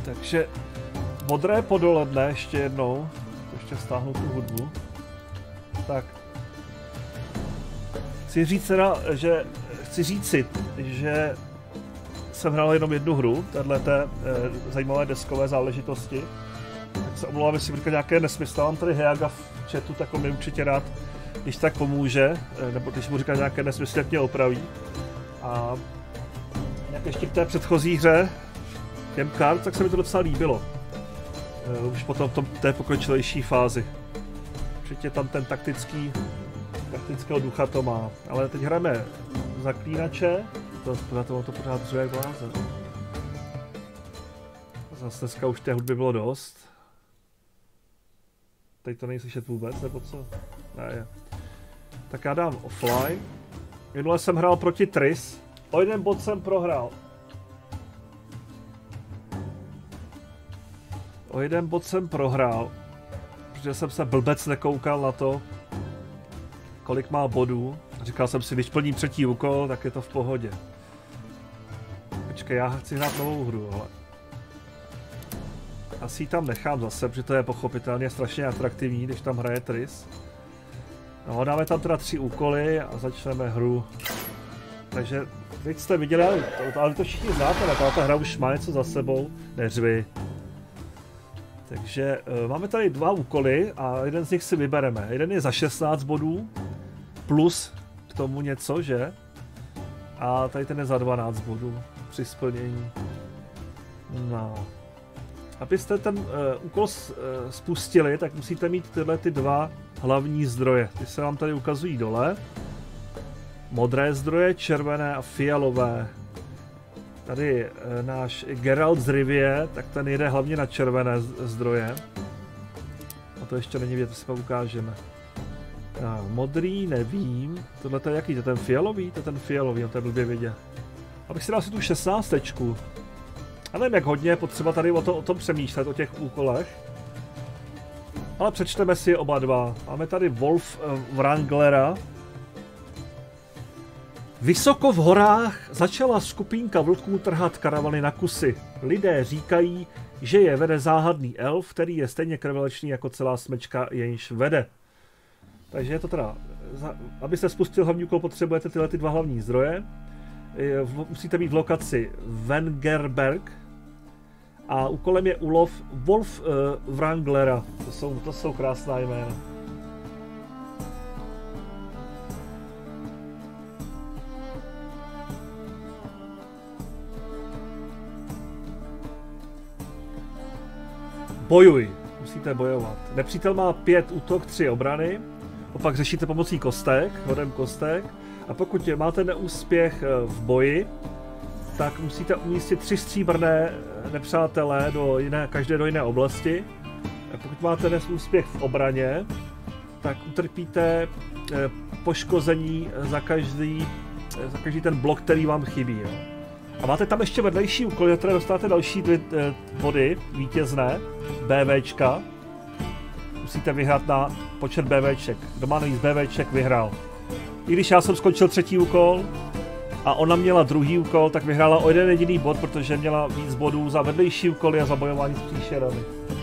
Takže modré podoledne ještě jednou. Ještě stáhnu tu hudbu. Tak. Chci říci, že jsem hrál jenom jednu hru, téhleté zajímavé deskové záležitosti. Tak se omlouvám, jestli budu nějaké nesmysly. Mám tady Heaga v chatu, tak on mi určitě rád, když tak pomůže, nebo když mu říká nějaké nesmysly, jak mě opraví. A nějak ještě k té předchozí hře, Camp Card, tak se mi to docela líbilo. Už potom v té pokročilejší fázi. Určitě tam ten taktického ducha to má. Ale teď hrajeme Zaklínače. To pořád dřuje jak blázen. Zase dneska už té hudby bylo dost. Teď to není slyšet vůbec, nebo co? Ne. Tak já dám offline. Minule jsem hrál proti Tris. O jeden bod jsem prohrál. Protože jsem se blbec nekoukal na to, kolik má bodů. Říkal jsem si, když plním třetí úkol, tak je to v pohodě. Počkej, já chci hrát novou hru, ale... Asi ji tam nechám zase, protože to je pochopitelně strašně atraktivní, když tam hraje Tris. No, dáme tam teda 3 úkoly a začneme hru. Takže, teď jste viděli, ale to všichni znáte, ta hra už má něco za sebou, neřvi. Takže máme tady 2 úkoly a jeden z nich si vybereme. Jeden je za 16 bodů, plus k tomu něco, že? A tady ten je za 12 bodů při splnění. No. Abyste ten úkol spustili, tak musíte mít tyhle ty 2 hlavní zdroje. Ty se vám tady ukazují dole. Modré zdroje, červené a fialové. Tady náš Geralt z Rivie, tak ten jede hlavně na červené zdroje. A to ještě není vidět, to si pak ukážeme. Modrý, nevím. Tohle je jaký? To je ten fialový? To je ten fialový, on to je blbě vidět. Abych si dal si tu 16. A nevím, jak hodně je potřeba tady o tom přemýšlet, o těch úkolech. Ale přečteme si je oba dva. Máme tady Wolf Wranglera. Vysoko v horách začala skupinka vlků trhat karavany na kusy. Lidé říkají, že je vede záhadný elf, který je stejně krvelečný jako celá smečka, jenž vede. Takže je to teda, abyste spustil hlavní úkol, potřebujete tyhle 2 hlavní zdroje. Musíte být v lokaci Wengerberg a úkolem je úlov Wolf Wranglera. To jsou krásná jména. Bojuj. Musíte bojovat. Nepřítel má 5 útok, 3 obrany. Opak řešíte pomocí kostek, hodem kostek. A pokud máte neúspěch v boji, tak musíte umístit 3 stříbrné nepřátelé každé do jiné oblasti. A pokud máte neúspěch v obraně, tak utrpíte poškození za každý ten blok, který vám chybí. Jo. A máte tam ještě vedlejší úkoly, které dostáváte další 2 body vítězné, BVčka. Musíte vyhrát na počet BVček. Kdo má nejvíc BVček, vyhrál. I když já jsem skončil 3. úkol a ona měla 2. úkol, tak vyhrála o 1 jediný bod, protože měla víc bodů za vedlejší úkoly a za bojování s příšerami.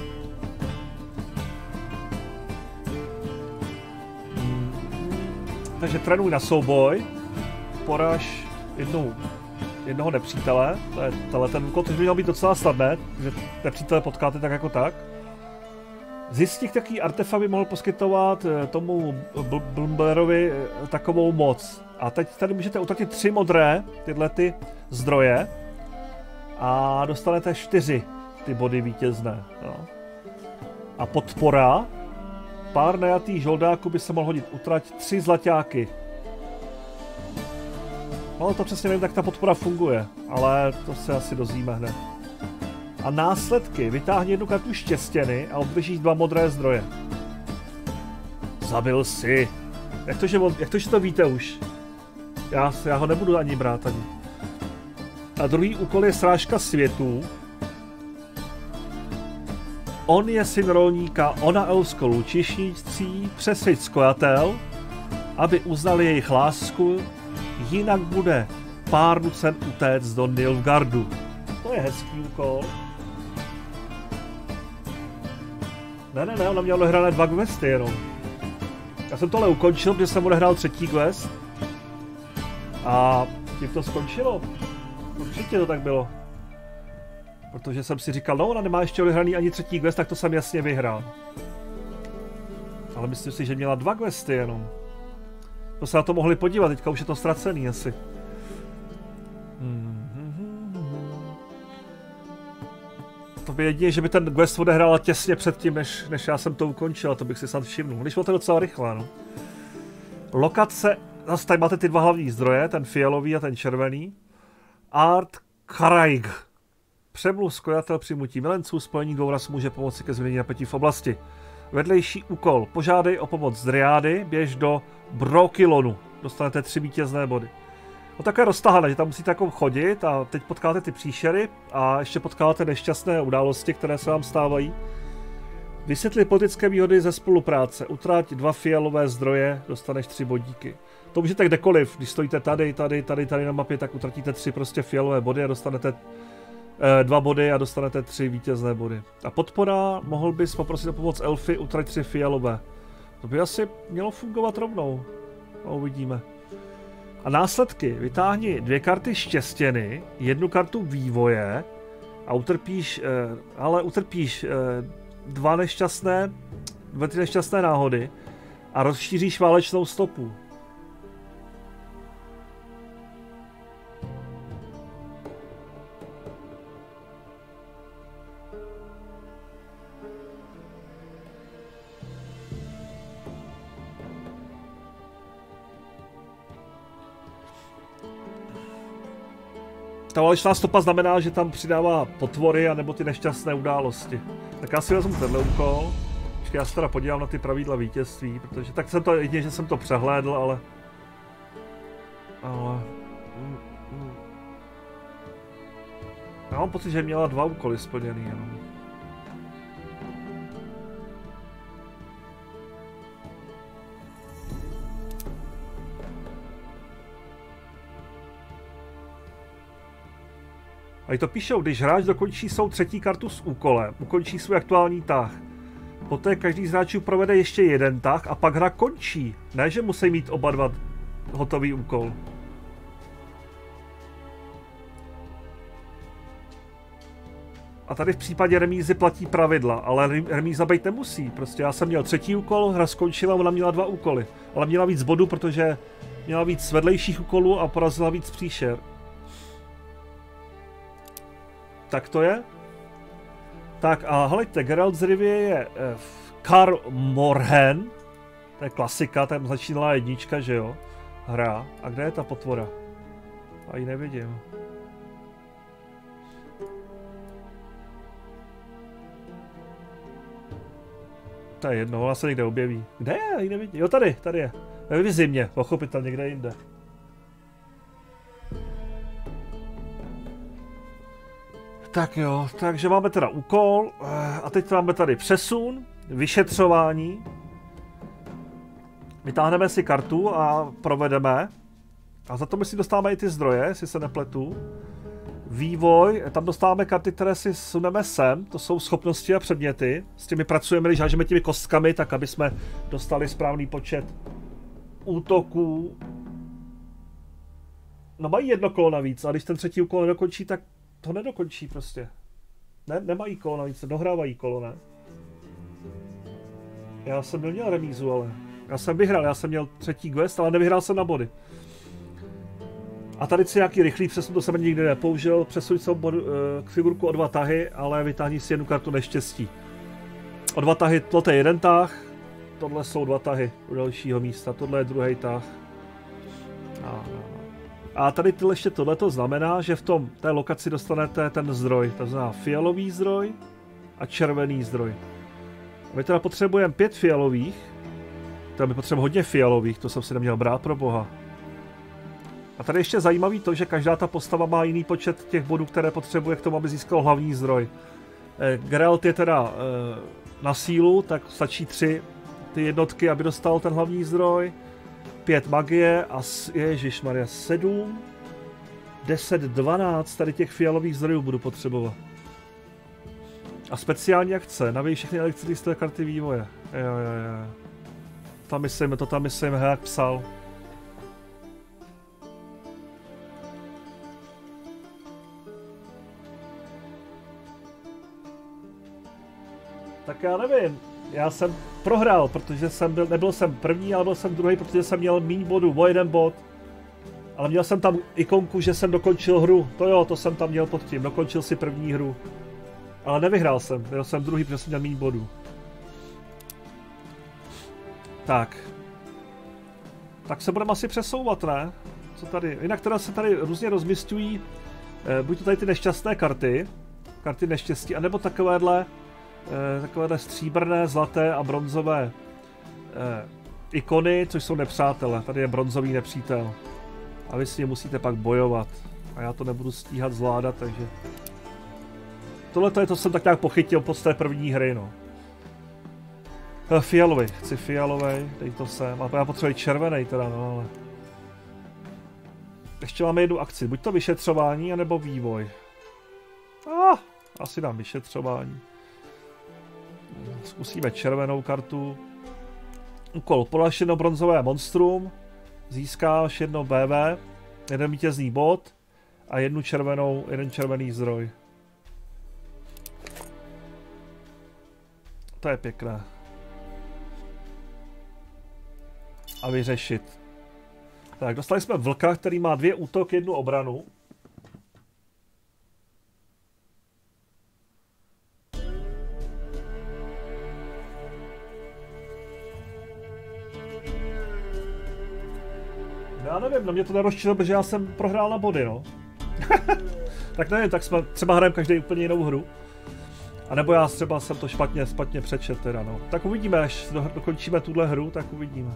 Takže trénuj na souboj, poraž jednoho nepřítele, to je ten úkol, což by měl být docela snadné, že nepřítele potkáte tak jako tak. Zjistit, jaký artefakt by mohl poskytovat tomu Blumberovi takovou moc. A teď tady můžete utratit 3 modré, tyhle ty zdroje, a dostanete 4 ty body vítězné. No. A podpora, pár najatých žoldáků by se mohl hodit, utrať 3 zlaťáky. No to přesně nevím, jak ta podpora funguje, ale to se asi dozvíme hned. A následky, vytáhni 1 kartu štěstěny a obdržíš 2 modré zdroje. Zabil si. Jak to, že to víte už? Já ho nebudu ani brát ani. A druhý úkol je srážka světů. On je syn rolníka, ona elfskou lučišnicí, přesvědč skojatel, aby uznali jejich lásku, jinak bude pár nucen utéct do Nilfgaardu. To je hezký úkol. Ne, ona měla odehrané 2 questy jenom. Já jsem tohle ukončil, protože jsem odehrál 3. quest. A tím to skončilo. Určitě to tak bylo. Protože jsem si říkal, no ona nemá ještě odehraný ani 3. quest, tak to jsem jasně vyhrál. Ale myslím si, že měla 2 questy jenom. To se na to mohli podívat, teďka už je to ztracený asi. To by jedině, že by ten quest odehrála těsně předtím, než já jsem to ukončil, a to bych si snad všimnul. Když bylo to docela rychle, no. Lokace, zase tady máte ty 2 hlavní zdroje, ten fialový a ten červený. Art Karaig. Přemluv skojatel přijmutí milenců, spojení dvou ras může pomoci ke změnění napětí v oblasti. Vedlejší úkol. Požádej o pomoc z Dryády, běž do Brokilonu. Dostanete 3 vítězné body. No také roztahané, že tam musíte jako chodit a teď potkáte ty příšery a ještě potkáte nešťastné události, které se vám stávají. Vysvětli politické výhody ze spolupráce. Utrať 2 fialové zdroje, dostaneš 3 bodíky. To můžete kdekoliv, když stojíte tady na mapě, tak utratíte 3 prostě fialové body a dostanete 2 body a dostanete 3 vítězné body. A podpora, mohl bys poprosit o pomoc elfy, utrať 3 fialové. To by asi mělo fungovat rovnou. No, uvidíme. A následky. Vytáhni 2 karty štěstěny, 1 kartu vývoje a utrpíš 2 nešťastné náhody a rozšíříš válečnou stopu. Ta válečná stopa znamená, že tam přidává potvory anebo ty nešťastné události. Tak já si vezmu tenhle úkol. Počkej, já se teda podívám na ty pravidla vítězství, protože tak jsem to jedině, že jsem to přehlédl, ale... Já mám pocit, že měla 2 úkoly splněný jenom. A to píšou, když hráč dokončí svou 3. kartu s úkolem, ukončí svůj aktuální tah. Poté každý z hráčů provede ještě 1 tah a pak hra končí. Ne, že musí mít oba 2 hotový úkol. A tady v případě remízy platí pravidla, ale remíza být nemusí. Prostě já jsem měl 3. úkol, hra skončila, ona měla 2 úkoly. Ale měla víc bodů, protože měla víc vedlejších úkolů a porazila víc příšer. Tak to je. Tak a hleďte, Geralt z Rivie je v Kaer Morhen. To je klasika, tam začínala 1, že jo? Hra. A kde je ta potvora? A ji nevidím. To je jedno, ona se někde objeví. Kde je? Ji nevidím. Jo, tady je. Ve zimě, pochopitelně někde jinde. Tak jo, takže máme teda úkol a teď máme tady přesun, vyšetřování. Vytáhneme si kartu a provedeme. A za to my si dostáváme i ty zdroje, jestli se nepletu. Vývoj, tam dostáváme karty, které si suneme sem, to jsou schopnosti a předměty. S těmi pracujeme, když hážeme těmi kostkami, tak aby jsme dostali správný počet útoků. No mají 1 kolo navíc, a když ten 3. úkol nedokončí, tak to nedokončí prostě. Ne, nemají kolo navíc, dohrávají kolo, ne? Já jsem neměl remízu, ale... Já jsem vyhrál, já jsem měl 3. quest, ale nevyhrál jsem na body. A tady si nějaký rychlý přesun, to jsem nikdy nepoužil. Přesuň se k figurku o 2 tahy, ale vytáhni si 1 kartu neštěstí. O 2 tahy, tohle je 1 tah, tohle jsou 2 tahy u dalšího místa, tohle je 2. tah. A tady ještě tohleto znamená, že v té lokaci dostanete ten zdroj, to znamená fialový zdroj a červený zdroj. A my teda potřebujeme 5 fialových, teda my potřebujeme hodně fialových, to jsem si neměl brát pro boha. A tady ještě zajímavý to, že každá ta postava má jiný počet těch bodů, které potřebuje k tomu, aby získal hlavní zdroj. Geralt je teda na sílu, tak stačí 3 ty jednotky, aby dostal ten hlavní zdroj. 5 magie a ježišmarja 7, 10, 12 tady těch fialových zdrojů budu potřebovat. A speciální akce, navíc všechny elektrické karty vývoje. Jo. To tam myslím, jak psal. Tak já nevím, já jsem prohrál, protože nebyl jsem první, ale byl jsem druhý, protože jsem měl méně bodů, o jeden bod. Ale měl jsem tam ikonku, že jsem dokončil hru, to jsem tam měl pod tím, dokončil si první hru. Ale nevyhrál jsem, byl jsem druhý, protože jsem měl méně bodů. Tak se budeme asi přesouvat, ne? Co tady? Jinak teda se tady různě rozmisťují, buď to tady ty nešťastné karty neštěstí, anebo takovéhle stříbrné, zlaté a bronzové ikony, což jsou nepřátelé. Tady je bronzový nepřítel. A vy s ním musíte pak bojovat. A já to nebudu stíhat zvládat, takže... Tohle je to, jsem tak nějak pochytil pod té první hry, no. Fialový, chci fialový, dej to sem. A já potřebuji červený teda, no ale... Ještě máme jednu akci, buď to vyšetřování, anebo vývoj. Asi dám vyšetřování. Zkusíme červenou kartu. Úkol, podáš jedno bronzové monstrum, získáš jedno BV, jeden vítězný bod a jeden červený zdroj. To je pěkné. A vyřešit. Tak, dostali jsme vlka, který má 2 útok, 1 obranu. Já nevím, na mě to nerozčilo, protože já jsem prohrál na body, no. Tak nevím, tak jsme třeba hrajeme každý úplně jinou hru. A nebo já třeba jsem to špatně přečet teda, no. Tak uvidíme, až dokončíme tuhle hru, tak uvidíme.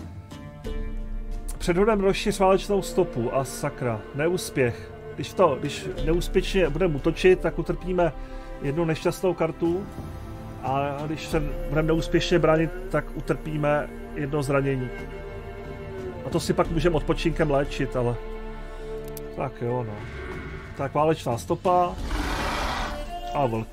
Před hodem rozšíř válečnou stopu a sakra, neúspěch. Když neúspěšně budeme útočit, tak utrpíme jednu nešťastnou kartu. A když se budeme neúspěšně bránit, tak utrpíme jedno zranění. A to si pak můžeme odpočinkem léčit, ale... Tak jo, no. Tak válečná stopa. A vlk.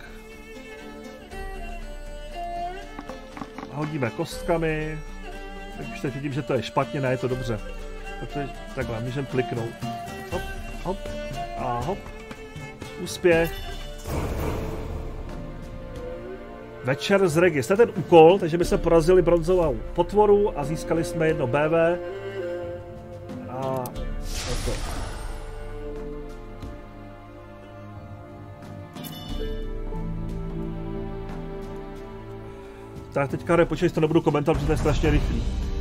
Hodíme kostkami. Tak už teď vidím, že to je špatně, ne, je to dobře. Protože takhle, můžeme kliknout. Hop, hop a hop. Úspěch. Večer z Regis. To je ten úkol, takže by jsme porazili bronzovou potvoru a získali jsme jedno BV. A to. Tak teďka počkej, to nebudu komentovat, protože to je strašně rychlý.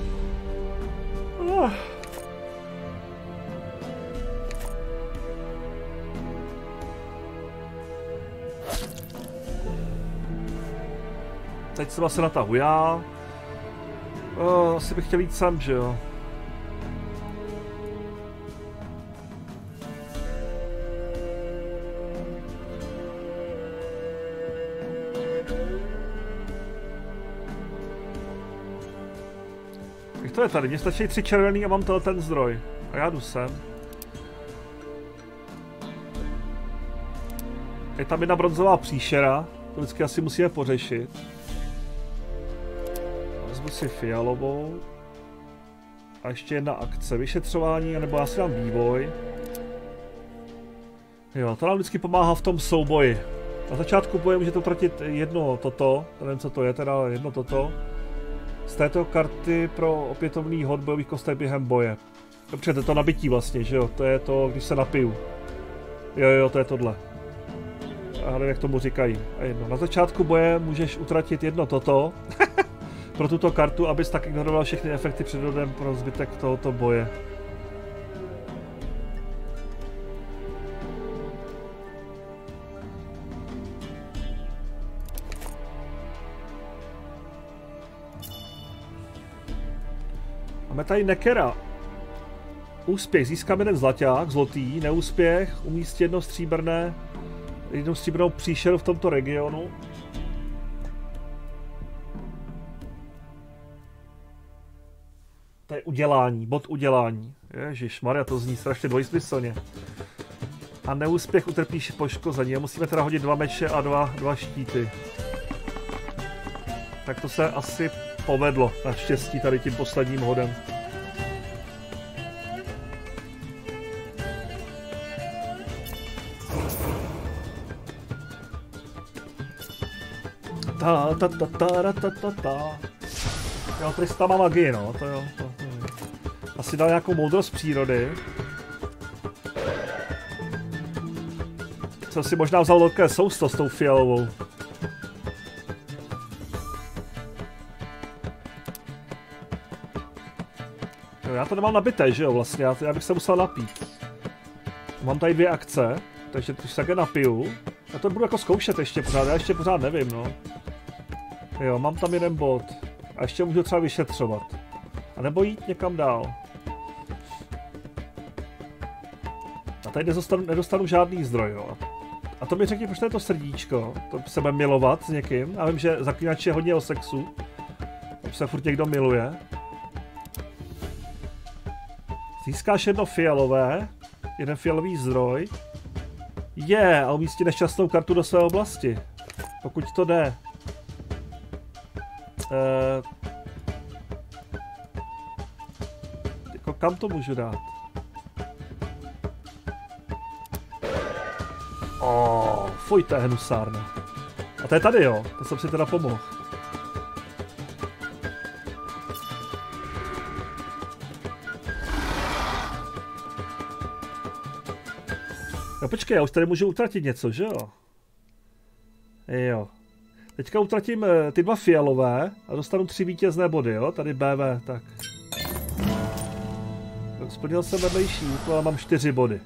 Teď třeba se natahu já. Asi bych chtěl jít sám, že jo. Jak to je tady? Mně stačí 3 červený a mám ten zdroj. A já jdu sem. Je tam jedna bronzová příšera. To vždycky asi musíme pořešit. Vezmu si fialovou. A ještě jedna akce. Vyšetřování, nebo já si dám vývoj. Jo, to nám vždycky pomáhá v tom souboji. Na začátku boje můžete utratit jedno toto. Nevím, co to je, teda jedno toto. Z této karty pro opětovný hod bojových kostek během boje. Dobře, to je to nabití vlastně, že jo? To je to, když se napiju. Jo, to je tohle. A nevím, jak tomu říkají. A jedno. Na začátku boje můžeš utratit jedno toto. Pro tuto kartu, abys tak ignoroval všechny efekty před hodem pro zbytek tohoto boje. Máme tady Nekera. Úspěch, získáme jeden zlaťák, zlotý, neúspěch, umístit jednu stříbrnou příšeru v tomto regionu. To je udělání, bod udělání. Ježišmarja, to zní strašně dvojsmyslně. A neúspěch utrpíš poškození. Musíme teda hodit 2 meče a 2 štíty. Tak to se asi povedlo, naštěstí tady tím posledním hodem. Jo, Trista má magii, no, to jo. Asi dal nějakou moudrost přírody. Jsem si možná vzal velké sousto s tou fialovou. Jo, já to nemám nabité, že jo, vlastně, já bych se musel napít. Mám tady 2 akce, takže když se také napiju. Já to budu jako zkoušet ještě pořád, já ještě pořád nevím, no. Jo, mám tam 1 bod. A ještě můžu třeba vyšetřovat. A nebo jít někam dál. A tady nedostanu žádný zdroj, jo. A to mi řekni, proč to je to srdíčko. To se bude milovat s někým. Já vím, že Zaklínač je hodně o sexu. Tam se furt někdo miluje. Získáš 1 fialové. 1 fialový zdroj. A umístí nešťastnou kartu do své oblasti. Pokud to jde. Jako kam to můžu dát? Fuj, to je hnusárna. A to je tady, jo. To jsem si teda pomohl. No počkej, já už tady můžu utratit něco, že jo? Jo. Teďka utratím ty 2 fialové a dostanu 3 vítězné body, jo? Tady BV, tak. Splnil jsem vedlejší úkol, ale mám 4 body.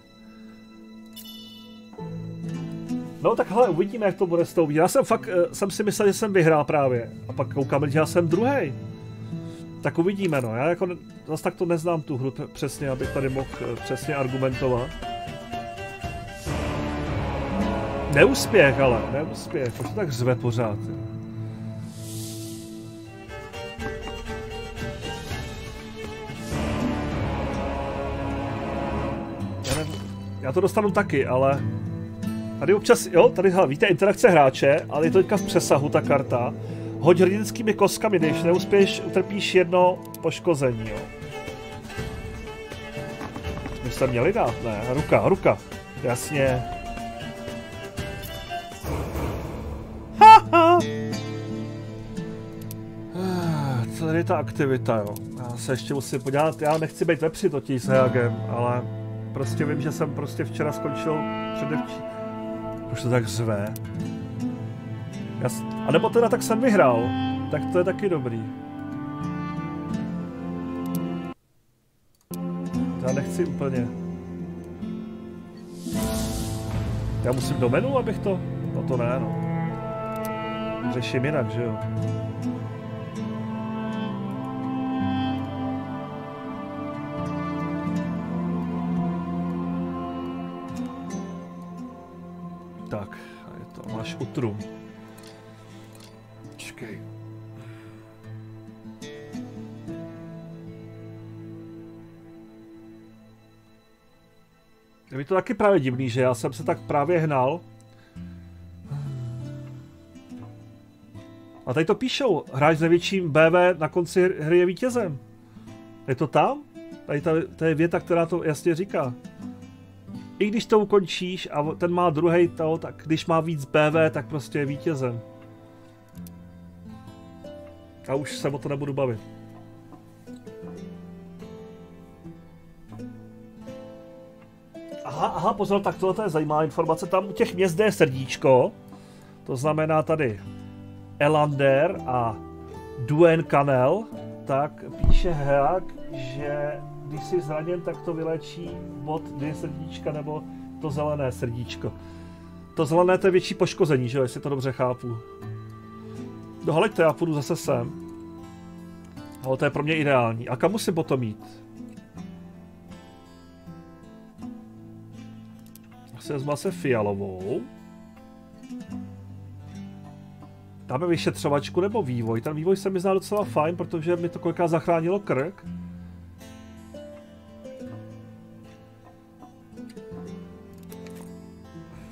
No tak hele, uvidíme, jak to bude s tou. Já jsem fakt, jsem si myslel, že jsem vyhrál právě. A pak koukám, že já jsem druhý. Tak uvidíme, no. Já jako zase tak to neznám tu hru přesně, abych tady mohl přesně argumentovat. Neúspěch, ale, neúspěch. Proč to tak řve pořád? Já to dostanu taky, ale... Tady občas, jo, tady, hele, víte, interakce hráče, ale je to teďka v přesahu, ta karta. Hoď hrdinskými kostkami, když neuspěš, utrpíš 1 poškození, jo. My jsme měli dát, ne, ruka, jasně. Co tady je ta aktivita, jo. Já se ještě musím podívat, já nechci být vepři totiž s Heagem, ale prostě vím, že jsem prostě včera skončil předevčí. Už to tak řve. A nebo teda tak jsem vyhrál, tak to je taky dobrý. Já nechci úplně. Já musím do menu, abych to... No to ne, no. Řeším jinak, že jo. Tak, a je to, máš utrum. Počkej. Je mi to taky právě divný, že já jsem se tak právě hnal. A tady to píšou, hráč s největším BV na konci hry je vítězem. Je to tam? Tady to je věta, která to jasně říká. I když to ukončíš a ten má druhej to, tak když má víc BV, tak prostě je vítězem. A už se o to nebudu bavit. Aha, pozor, tak tohle je zajímavá informace. Tam u těch měst je srdíčko. To znamená tady Elander a Duen Canel. Tak píše Heag, že když jsi zraněn, tak to vylečí od 2 srdíčka nebo to zelené srdíčko. To zelené to je větší poškození, že jo, jestli to dobře chápu. No haleďte, já půjdu zase sem. Ale to je pro mě ideální. A kam musím potom jít? Asi vezmu se fialovou. Dáme vyšetřovačku nebo vývoj. Ten vývoj se mi zdá docela fajn, protože mi to kolikrát zachránilo krk.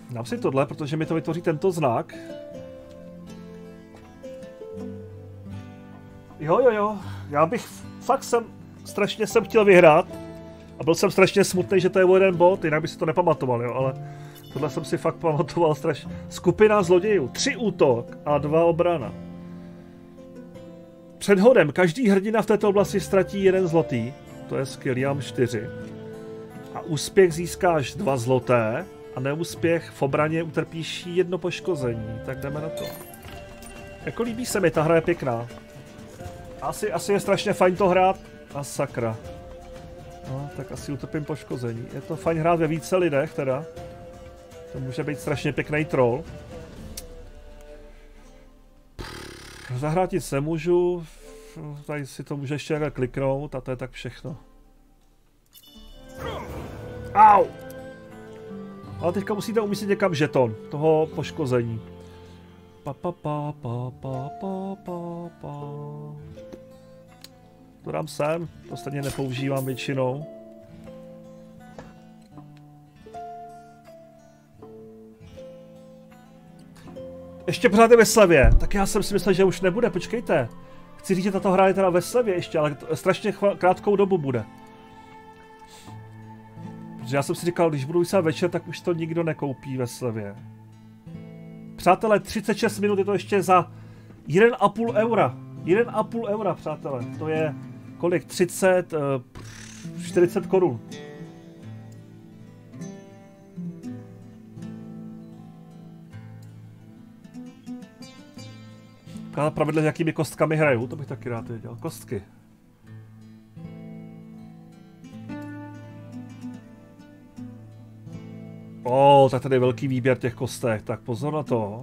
Dám si tohle, protože mi to vytvoří tento znak. Jo. Já bych fakt strašně chtěl vyhrát. A byl jsem strašně smutný, že to je o jeden bod, jinak by si to nepamatoval, jo, ale tohle jsem si fakt pamatoval strašně. Skupina zlodějů, 3 útok a 2 obrana. Před hodem každý hrdina v této oblasti ztratí 1 zlotý, to je skvělý, já mám 4. A úspěch získáš 2 zloté a neúspěch v obraně utrpíš 1 poškození, tak jdeme na to. Jako líbí se mi, ta hra je pěkná. Asi je strašně fajn to hrát a sakra. No, tak asi utrpím poškození. Je to fajn hrát ve více lidech teda. To může být strašně pěkný troll. Zahrátit se můžu. Tady si to může ještě takhle kliknout a to je tak všechno. Au! Ale teďka musíte umístit někam žeton toho poškození. To dám sem, to stejně nepoužívám většinou. Ještě pořád je ve slevě, tak já jsem si myslel, že už nebude, počkejte. Chci říct, že tato hra je teda ve slevě ještě, ale strašně krátkou dobu bude. Protože já jsem si říkal, když budu vysílat večer, tak už to nikdo nekoupí ve slevě. Přátelé, 36 minut je to ještě za 1,5 eura. 1,5 eura, přátelé, to je kolik? 30, 40 korun. Pravidla, s jakými kostkami hraju, to bych taky rád věděl. Kostky. Tak tady je velký výběr těch kostek, tak pozor na to.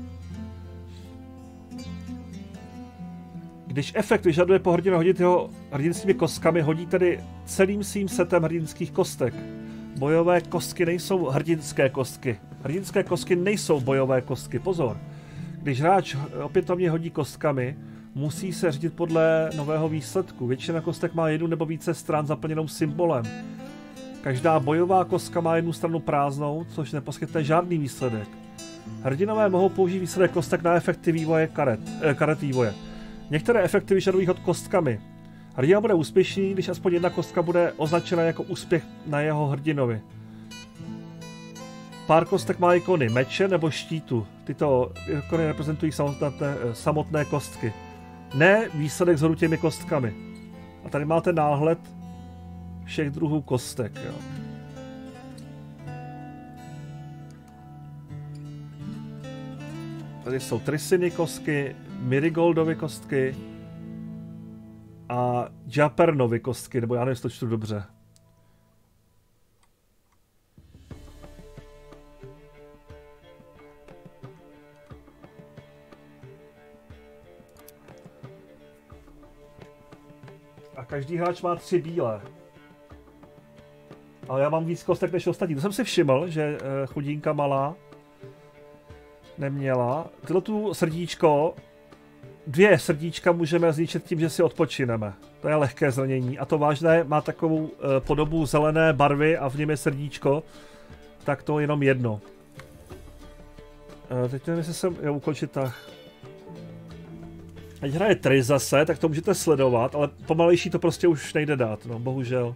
Když efekt vyžaduje po hrdině hodit jeho hrdinskými kostkami, hodí tedy celým svým setem hrdinských kostek. Bojové kostky nejsou hrdinské kostky. Hrdinské kostky nejsou bojové kostky, pozor. Když hráč opětovně hodí kostkami, musí se řídit podle nového výsledku. Většina kostek má 1 nebo více stran zaplněnou symbolem. Každá bojová kostka má 1 stranu prázdnou, což neposkytne žádný výsledek. Hrdinové mohou použít výsledek kostek na efekty vývoje karet vývoje. Některé efekty vyžadují hod kostkami. Hrdina bude úspěšný, když aspoň 1 kostka bude označena jako úspěch na jeho hrdinovi. Pár kostek má ikony meče nebo štítu. Tyto ikony reprezentují samotné kostky. Ne výsledek zhodu těmi kostkami. A tady máte náhled všech druhů kostek. Jo. Tady jsou Triciny kostky, Mirigoldovy kostky a Japernovy kostky, nebo já nevím, jestli to čtu dobře. A každý hráč má 3 bílé. Ale já mám víc kostek než ostatní. To jsem si všiml, že chudínka malá neměla. Tyhle tu srdíčko, 2 srdíčka můžeme zničit tím, že si odpočineme. To je lehké zranění. A to vážné má takovou podobu zelené barvy a v něm je srdíčko. Tak to jenom 1. Teď nevím, jestli jsem ukončit tak. Ať hraje Triss zase, tak to můžete sledovat, ale pomalejší to prostě už nejde dát, no, bohužel.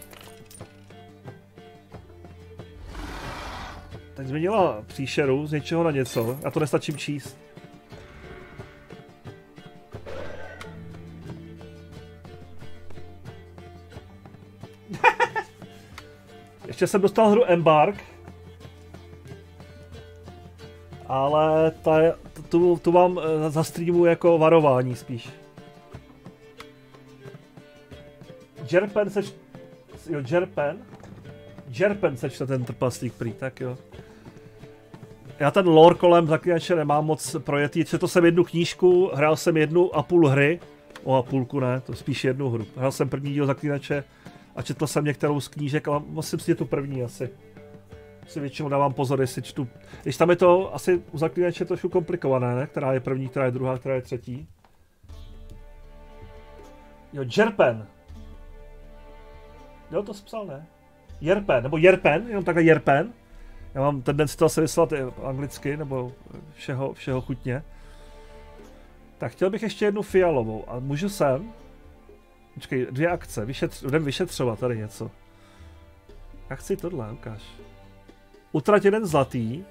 Teď změnila příšeru z něčeho na něco, já to nestačím číst. Ještě jsem dostal hru Embark. Ale tu vám zastreamuji jako varování spíš. Jerpen sečte ten trpaslík prý, tak jo. Já ten lore kolem Zaklínače nemám moc projetý, četl jsem 1 knížku, hrál jsem 1,5 hry, a půlku ne, to spíš 1 hru. Hrál jsem první díl Zaklínače a četl jsem některou z knížek, ale musím si tu první asi. Si většinou dávám pozor, jestli čtu. Když tam je to asi u Zaklínače trošku komplikované, ne? Která je první, která je druhá, která je třetí. Jo, Jerpen. Jo, to jsi psal, ne? Jerpen, nebo Jerpen, jenom takhle Jerpen. Já mám tendenci to asi vyslat anglicky, nebo všeho chutně. Tak chtěl bych ještě jednu fialovou a můžu sem... Počkej, 2 akce, jdem vyšetřovat tady něco. Já chci tohle, ukáž. Utrať 1 zlatý.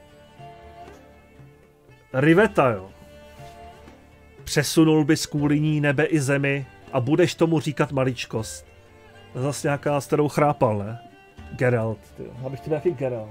Riveta, jo. Přesunul bys kvůli ní nebe i zemi a budeš tomu říkat maličkost. To je zase nějaká, s kterou chrápal, ne? Geralt, tyjo. Já bych chtěl nějaký Geralt.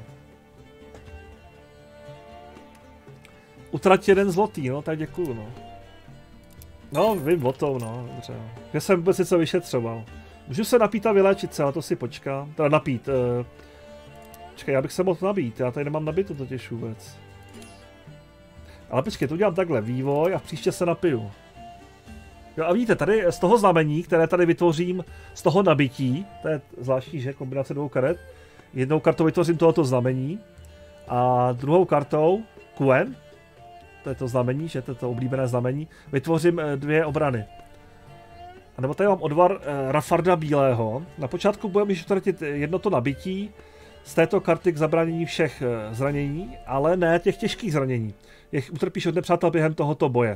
Utrať 1 zlotý, no, tak děkuju, no. No, vím o tom, no, dobře. Já jsem vůbec něco vyšetřoval. Můžu se napít a vyléčit se, ale to si počkám. Teda napít. Počkej, já bych se mohl nabít, já tady nemám nabitu totiž vůbec. Ale počkej, to udělám takhle, vývoj a příště se napiju. Jo a vidíte, tady z toho znamení, které tady vytvořím z toho nabití, to je zvláštní, že kombinace 2 karet. Jednou kartou vytvořím tohoto znamení a druhou kartou Quen, to je to znamení, že to je to oblíbené znamení, vytvořím 2 obrany. A nebo tady mám odvar Rafarda Bílého. Na počátku budeme již utratit jedno to nabití z této karty k zabránění všech zranění, ale ne těch těžkých zranění. Jich utrpíš od nepřátel během tohoto boje.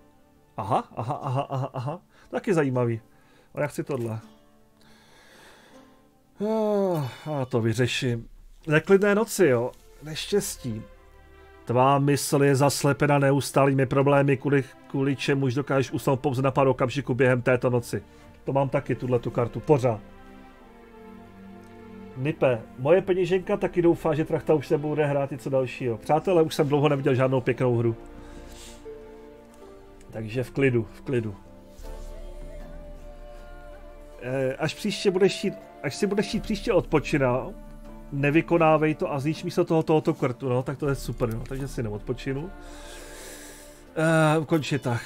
Aha. Taky zajímavý. Ale já chci tohle. A to vyřeším. Neklidné noci, jo. Neštěstí. Tvá mysl je zaslepena neustálými problémy, kvůli čemuž dokážeš usnout pouze na pár okamžiků během této noci. To mám taky, tu kartu, pořád. Nipe, moje peněženka taky doufá, že Trachta už se bude hrát něco dalšího. Přátelé, už jsem dlouho neviděl žádnou pěknou hru. Takže v klidu. Až si budeš chtít příště odpočinout, nevykonávej to a znič místo tohoto kartu, no, tak to je super, no, takže si neodpočinu. Ukončit tak.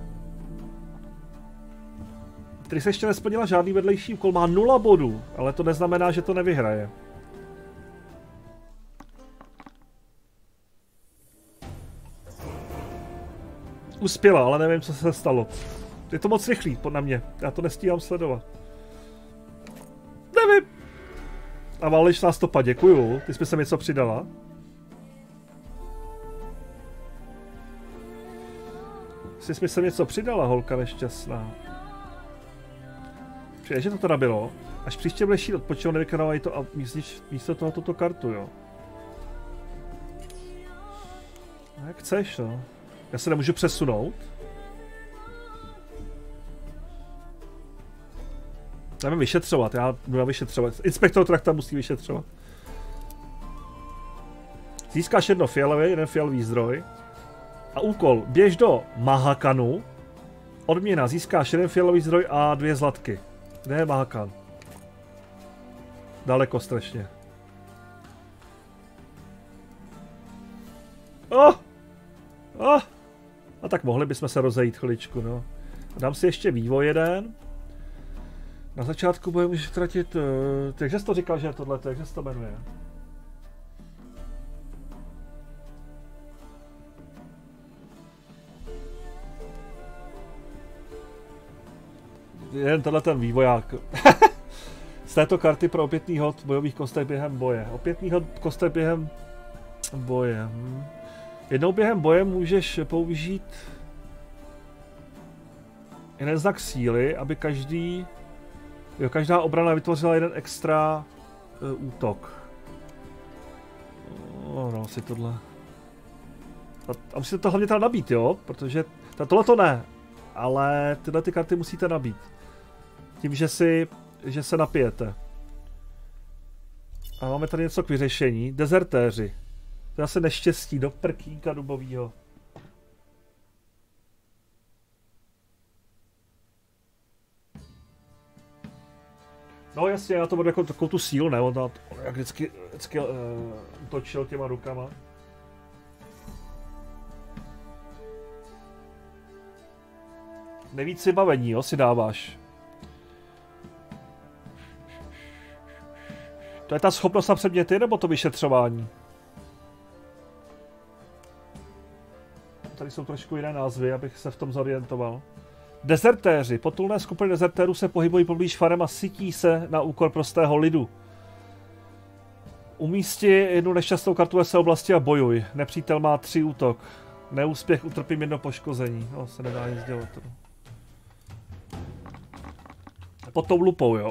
Který se ještě nesplnila žádný vedlejší úkol, má 0 bodů, ale to neznamená, že to nevyhraje. Uspěla, ale nevím, co se stalo. Je to moc rychlý, na mě, já to nestíhám sledovat. Nevím. A válečná stopa, děkuju, ty jsi mi sem něco přidala. Jsi mi sem něco přidala, holka nešťastná. Že to teda bylo. Až příště budeš jít odpočinout, nevykonávají to a místo toho tuto kartu, jo. A jak chceš, no. Já se nemůžu přesunout. Nevím vyšetřovat, já budu vyšetřovat. Inspektor Trachta musí vyšetřovat. Získáš jeden fialový zdroj. A úkol, běž do Mahakanu. Odměna, získáš 1 fialový zdroj a 2 zlatky. Kde je Mahakan? Daleko strašně. A tak mohli bychom se rozejít chviličku, no. Dám si ještě vývoj jeden. Na začátku budeme už tratit... Takže jsi to říkal, že je tohle, takže se to jmenuje. Jen tenhle ten vývoják. Z této karty pro opětný hod bojových kostek během boje. Opětný hod kostek během boje. Jednou během boje můžeš použít jeden znak síly, aby každá obrana vytvořila jeden extra útok. No, asi tohle. A musíte to hlavně teda nabít, jo? Protože tohle to ne. Ale tyhle ty karty musíte nabít. Tím, že se napijete. A máme tady něco k vyřešení. Dezertéři. To je asi neštěstí do prkínka dubovýho. No jasně, já to budu jako takovou tu sílu, ne? On jak vždycky točil těma rukama. Nejvíc vybavení, jo, si dáváš. To je ta schopnost na předměty, nebo to vyšetřování? Tady jsou trošku jiné názvy, abych se v tom zorientoval. Dezertéři. Potulné skupiny dezertérů se pohybují poblíž farem a sytí se na úkor prostého lidu. Umístí jednu nešťastnou kartu ve své oblasti a bojuj. Nepřítel má 3 útok. Neúspěch, utrpím 1 poškození. No, se nedá nic dělat. Pod tou lupou, jo.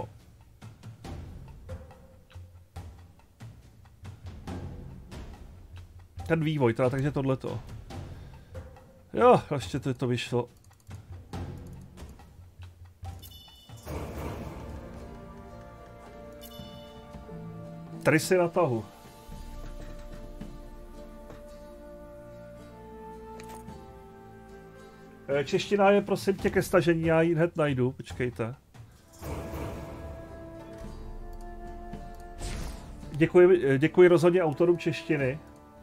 Ten vývoj teda, takže tohleto. Jo, ještě to vyšlo. Tady si na tahu. Čeština je prosím tě ke stažení, já ji hned najdu, počkejte. Děkuji rozhodně autorům češtiny.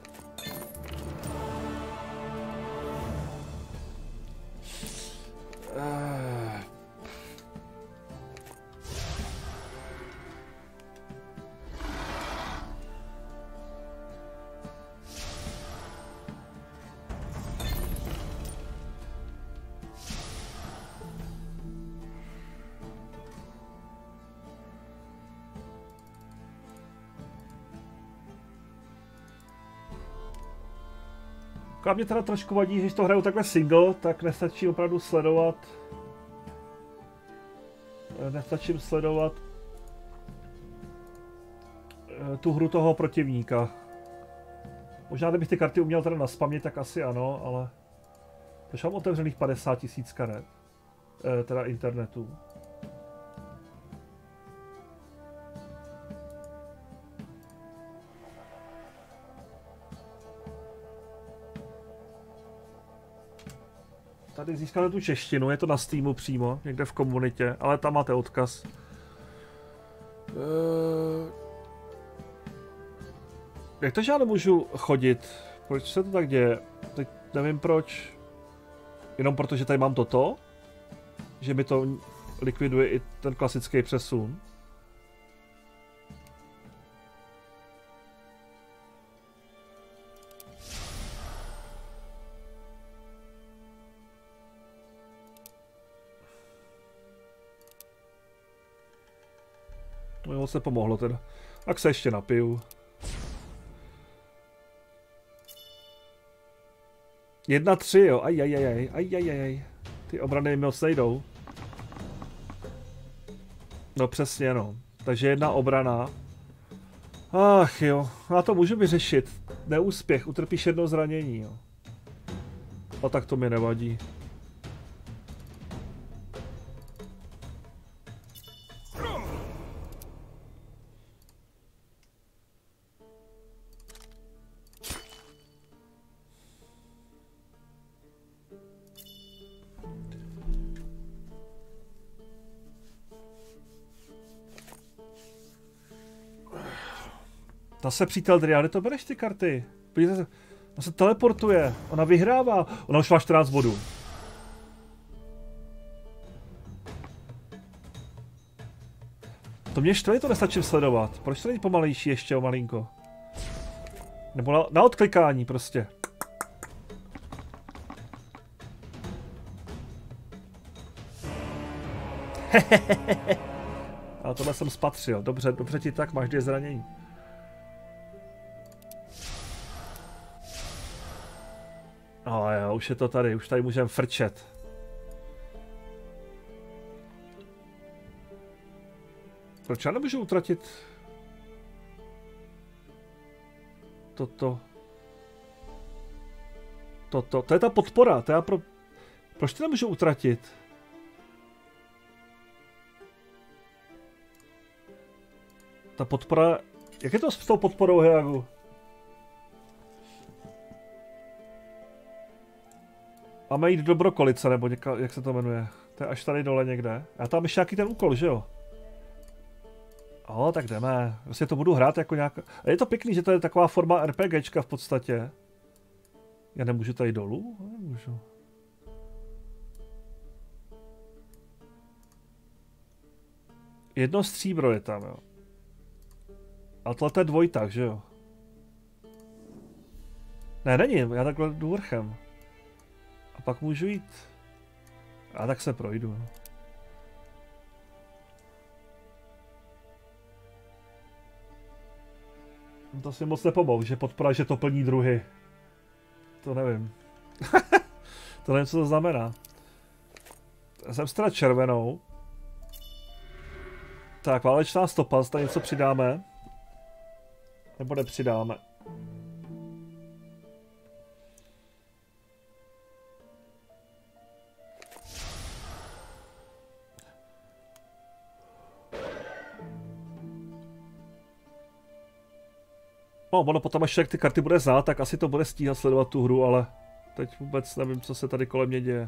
A mě teda trošku vadí, že když to hraju takhle single, tak nestačí opravdu sledovat. Nestačím sledovat tu hru toho protivníka. Možná, kdybych ty karty uměl teda naspamět, tak asi ano, ale... Proč mám otevřených 50 000 karet? Teda internetu. Tady získáte tu češtinu, je to na Steamu přímo, někde v komunitě, ale tam máte odkaz. Jak to, že já nemůžu chodit? Proč se to tak děje? Teď nevím proč. Jenom proto, že tady mám toto? Že mi to likviduje i ten klasický přesun. To mi moc nepomohlo teda. Tak se ještě napiju. 1-3 jo, ajajajaj. Ty obrany mi moc nejdou. No přesně no. Takže 1 obrana. Ach jo, já to můžu vyřešit. Neúspěch, utrpíš 1 zranění jo. A tak to mi nevadí. Zase přítel Driady, to bereš ty karty. Podívejte se, ona se teleportuje, ona vyhrává, ona už má 14 bodů. To mě štve, to nestačím sledovat. Proč to není pomalejší ještě o malinko? Nebo na odklikání prostě. Ale tohle jsem spatřil. Dobře, dobře ti tak, máš 2 zranění. No jo, už je to tady, už tady můžeme frčet. Proč já nemůžu utratit toto? To je ta podpora, to já proč to nemůžu utratit? Ta podpora, jak je to s tou podporou Heagu? Máme jít do Brokolice, nebo jak se to jmenuje. To je až tady dole někde. Já tam ještě nějaký ten úkol, že jo? Tak jdeme. Vlastně to budu hrát jako nějaká... A je to pěkný, že to je taková forma RPGčka v podstatě. Já nemůžu tady dolů? Nemůžu. Jedno stříbro je tam, jo. A tohle je dvojtah, že jo? Ne, není, já takhle jdu vrchem. A pak můžu jít. A tak se projdu. To si moc nepomohl, že podpora, že to plní druhy. To nevím. To nevím, co to znamená. Já jsem teda červenou. Tak, válečná stopa, zda něco přidáme. Nebo nepřidáme. No, ono potom, až jak ty karty bude znát, tak asi to bude stíhat sledovat tu hru, ale teď vůbec nevím, co se tady kolem mě děje.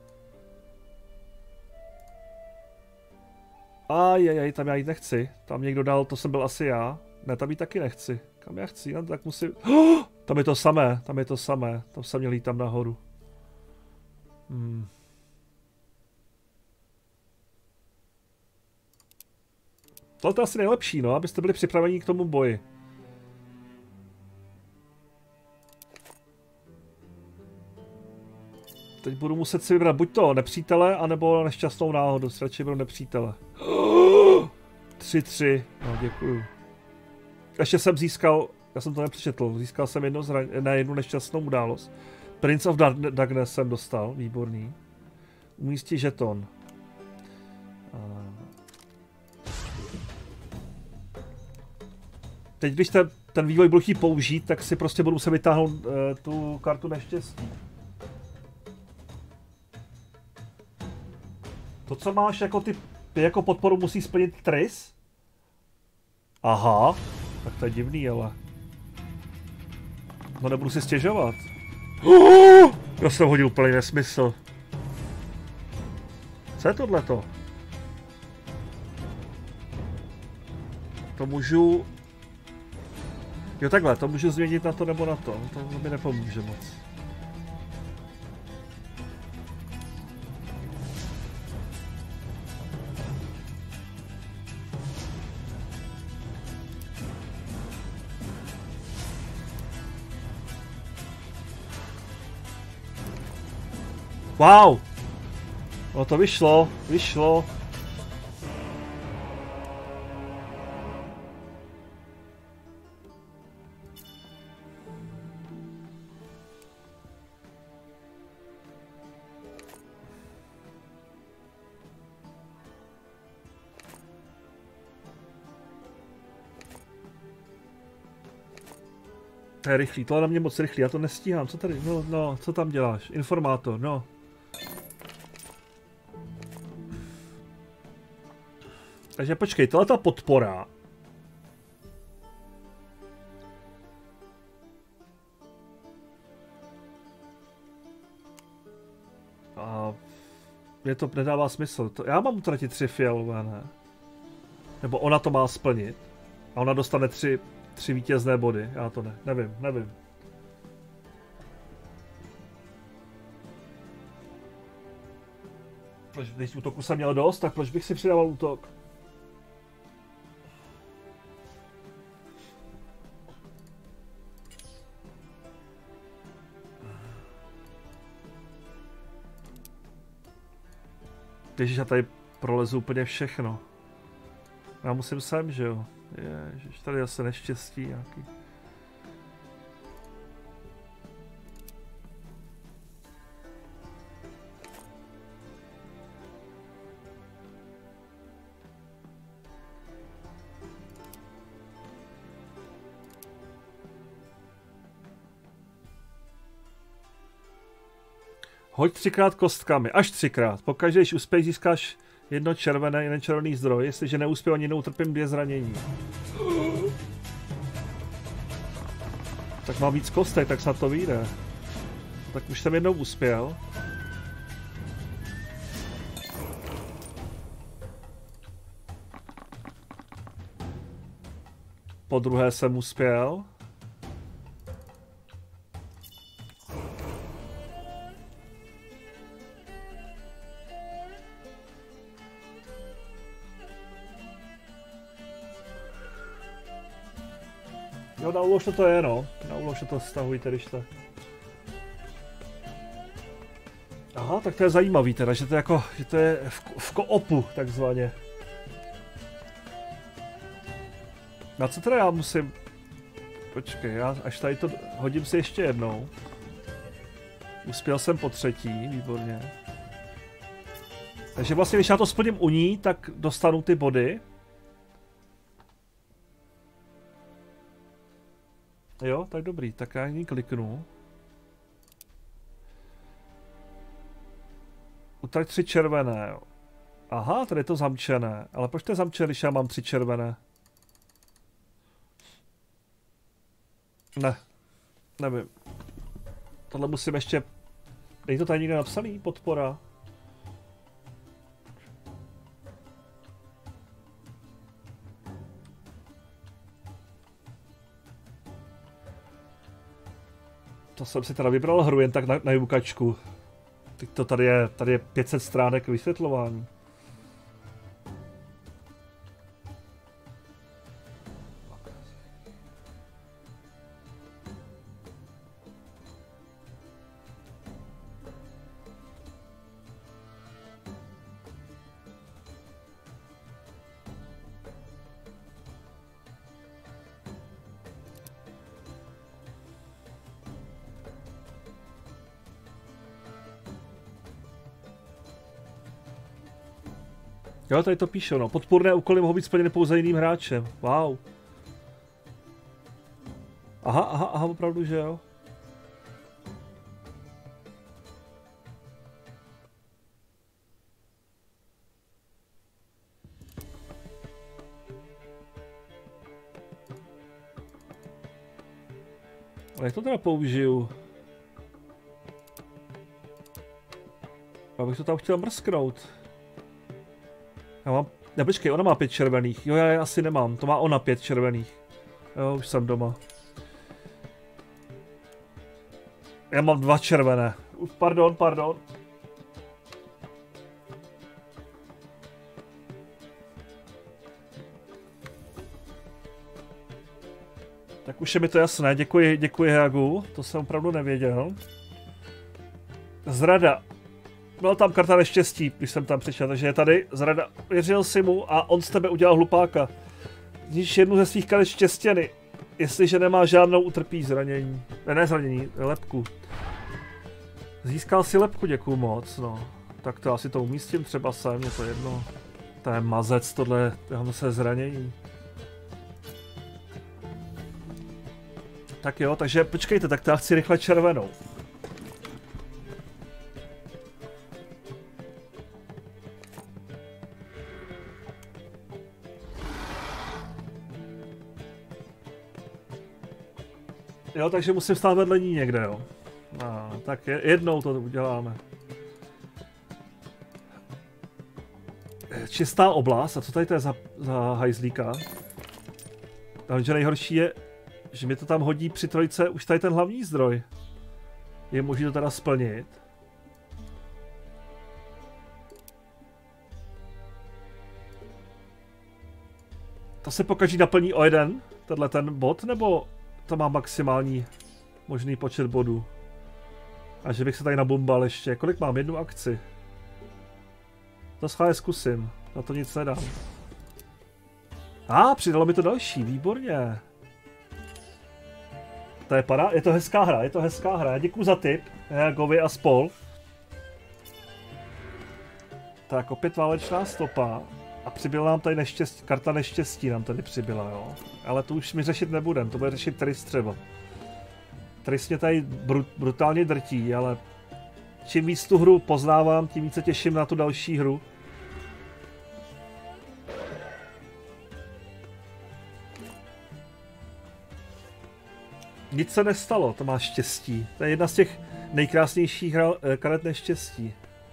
Ajajaj, tam já jít nechci. Tam někdo dal, to jsem byl asi já. Ne, tam jít taky nechci. Kam já chci, no, tak musím... Oh, tam je to samé, tam je to samé. Tam jsem měl jít tam nahoru. Tohle je asi nejlepší, no, abyste byli připraveni k tomu boji. Teď budu muset si vybrat buď to nepřítele, anebo nešťastnou náhodu. Radši budu nepřítele. 3-3. No, děkuju. Ještě jsem získal, já jsem to nepřečetl, získal jsem jednu nešťastnou událost. Prince of Darkness jsem dostal, výborný. Umístí žeton. Teď, když ten vývoj budu chtít použít, tak si prostě budu muset vytáhnout tu kartu neštěstí. To, co máš jako ty jako podporu, musí splnit Triss? Aha, tak to je divný, ale... No nebudu si stěžovat. Já jsem hodil úplný nesmysl. Co je tohleto? To můžu... Jo takhle, to můžu změnit na to nebo na to. To mi nepomůže moc. Wow! No to vyšlo. To je rychlý, tohle na mě moc rychlý, já to nestíhám, co tady, no, co tam děláš? Informátor, no. Takže počkej, tohle ta podpora. A mě to nedává smysl. Já mám utratit 3 fialové, ne? Nebo ona to má splnit. A ona dostane 3 vítězné body. Já to nevím. Proč, když útoku jsem měl dost, tak proč bych si přidával útok? Ježiš, já tady prolezu úplně všechno. Já musím sem, že jo? Ježiš, tady asi neštěstí nějaký. Hoď 3krát kostkami, až 3krát. Pokaždé, když uspěješ, získáš jeden červený zdroj. Jestliže neuspěju ani jednou, utrpím 2 zranění. Tak mám víc kostek, tak snad to vyjde. Tak už jsem jednou uspěl. Po druhé jsem uspěl. Jo, na úlož to je, no. Na úlož to stahujte, když to... Aha, tak to je zajímavý teda, že to je jako, že to je v koopu, takzvaně. Na co teda já musím... Počkej, já až tady to hodím si ještě jednou. Uspěl jsem po třetí, výborně. Takže vlastně, když já to splním u ní, tak dostanu ty body. Jo, tak dobrý, tak já ní kliknu. Utrať 3 červené, jo. Aha, tady je to zamčené. Ale proč to je zamčené, když já mám 3 červené? Ne. Nevím. Tohle musím ještě... Není to tady někde napsaný? Podpora? To jsem si teda vybral hru jen tak na jukačku. Teď to tady je 500 stránek vysvětlování. Jo, tady to píše, no. Podpůrné úkoly mohou být splněny pouze jiným hráčem. Wow. Aha, opravdu, že jo. Ale jak to teda použiju? Já bych to tam chtěl mrsknout. Já mám... Ne, počkej, ona má 5 červených. Jo, já je asi nemám. To má ona 5 červených. Jo, už jsem doma. Já mám 2 červené. Pardon. Tak už je mi to jasné. Děkuji Hagu. To jsem opravdu nevěděl. Zrada. Byla tam karta neštěstí, když jsem tam přišel, takže je tady zrada. Věřil si mu a on z tebe udělal hlupáka. Znič jednu ze svých karet štěstěny. Jestliže nemá žádnou, utrpí zranění. Ne zranění, lepku. Získal si lepku, děkuju moc, no. Tak to asi to umístím třeba sem, je to jedno. To je mazec, tohle se zranění. Tak jo, takže počkejte, tak to já chci rychle červenou. Jo, takže musím stát vedle ní někde, jo. No, tak jednou to uděláme. Čistá oblast, a co tady to je za hajzlíka? Takže nejhorší je, že mi to tam hodí při trojce už tady ten hlavní zdroj. Je možné to teda splnit. To se pokaždý naplní o jeden, tenhle ten bod, nebo to má maximální možný počet bodů? A že bych se tady nabumbal ještě. Kolik mám? Jednu akci. To schválně zkusím. Na to nic nedám. Přidalo mi to další. Výborně. To je para. Je to hezká hra. Děkuji za tip. Govi a spol. Tak opět válečná stopa. A přibyla nám tady neštěstí. Karta neštěstí nám tady přibyla, jo. Ale to už mi řešit nebudem. To bude řešit Tris třeba. Tris mě tady brutálně drtí, ale čím víc tu hru poznávám, tím víc se těším na tu další hru. Nic se nestalo, to má štěstí. To je jedna z těch nejkrásnějších karet neštěstí.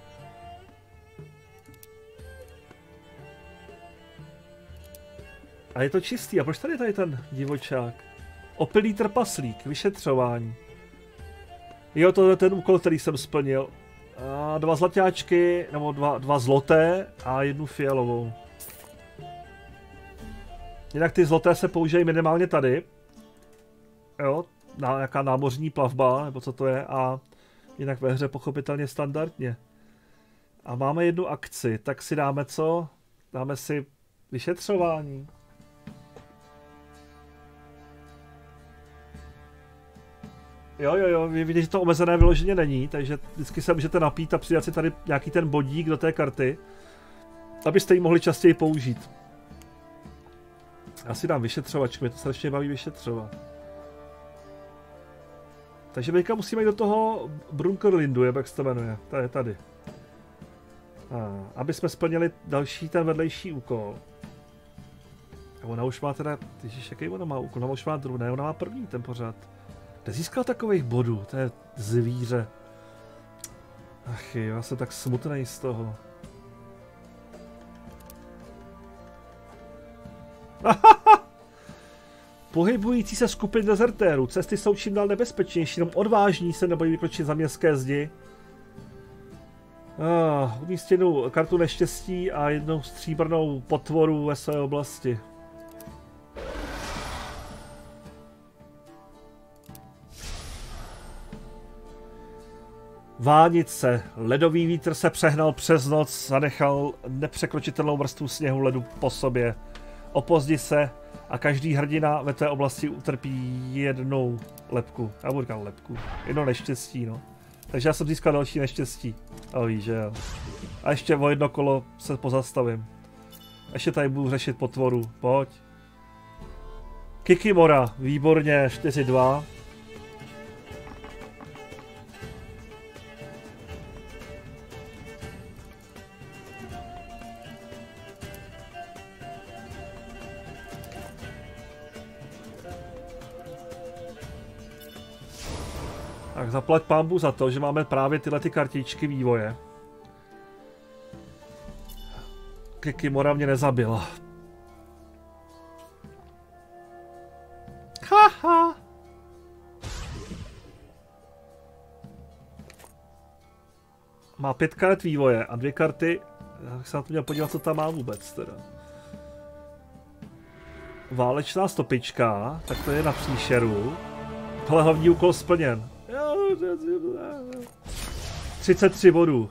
A je to čistý. A proč tady je tady ten divočák? Opilý trpaslík, vyšetřování. Jo, to je ten úkol, který jsem splnil. A 2 zlaťáčky, nebo dva zloté a 1 fialovou. Jinak ty zloté se použijí minimálně tady. Jo, nějaká námořní plavba, nebo co to je, a jinak ve hře pochopitelně standardně. A máme 1 akci, tak si dáme co? Dáme si vyšetřování. Jo, vy vidíte, že to omezené vyloženě není, takže vždycky se můžete napít a přidat si tady nějaký ten bodík do té karty, abyste ji mohli častěji použít. Já si dám vyšetřovačku, mě to strašně baví vyšetřovat. Takže teďka musíme jít do toho Brunkerlindu, jak se to jmenuje, to je tady. Aby jsme splnili další ten vedlejší úkol. A ona už má teda, ježiš, jaký ona má úkol, ona už má druhý, ne, ona má první ten pořád. Kde získal takových bodů, to je zvíře. Ach jo, já jsem tak smutnej z toho. Pohybující se skupin dezertérů, cesty jsou čím dál nebezpečnější, jenom odvážní se nebojí vykročit za městské zdi. Umístěnou kartu neštěstí a jednou stříbrnou potvoru ve své oblasti. Vánice. Ledový vítr se přehnal přes noc, zanechal nepřekročitelnou vrstvu sněhu ledu po sobě. Opozdí se a každý hrdina ve té oblasti utrpí jednou lepku. Já budu říkat lepku. Jedno neštěstí, no. Takže já jsem získal další neštěstí. A víš, že jo. A ještě o jedno kolo se pozastavím. Ještě tady budu řešit potvoru. Pojď. Kikimora. Výborně. 4-2. Tak zaplať pánbu za to, že máme právě tyhle ty kartičky vývoje. Kikimora mě nezabila. Haha. Má 5 karet vývoje a 2 karty. Já bych se na to měl podívat, co tam má vůbec teda. Válečná stopička, tak to je na příšeru. Ale hlavní úkol splněn. 33 bodů.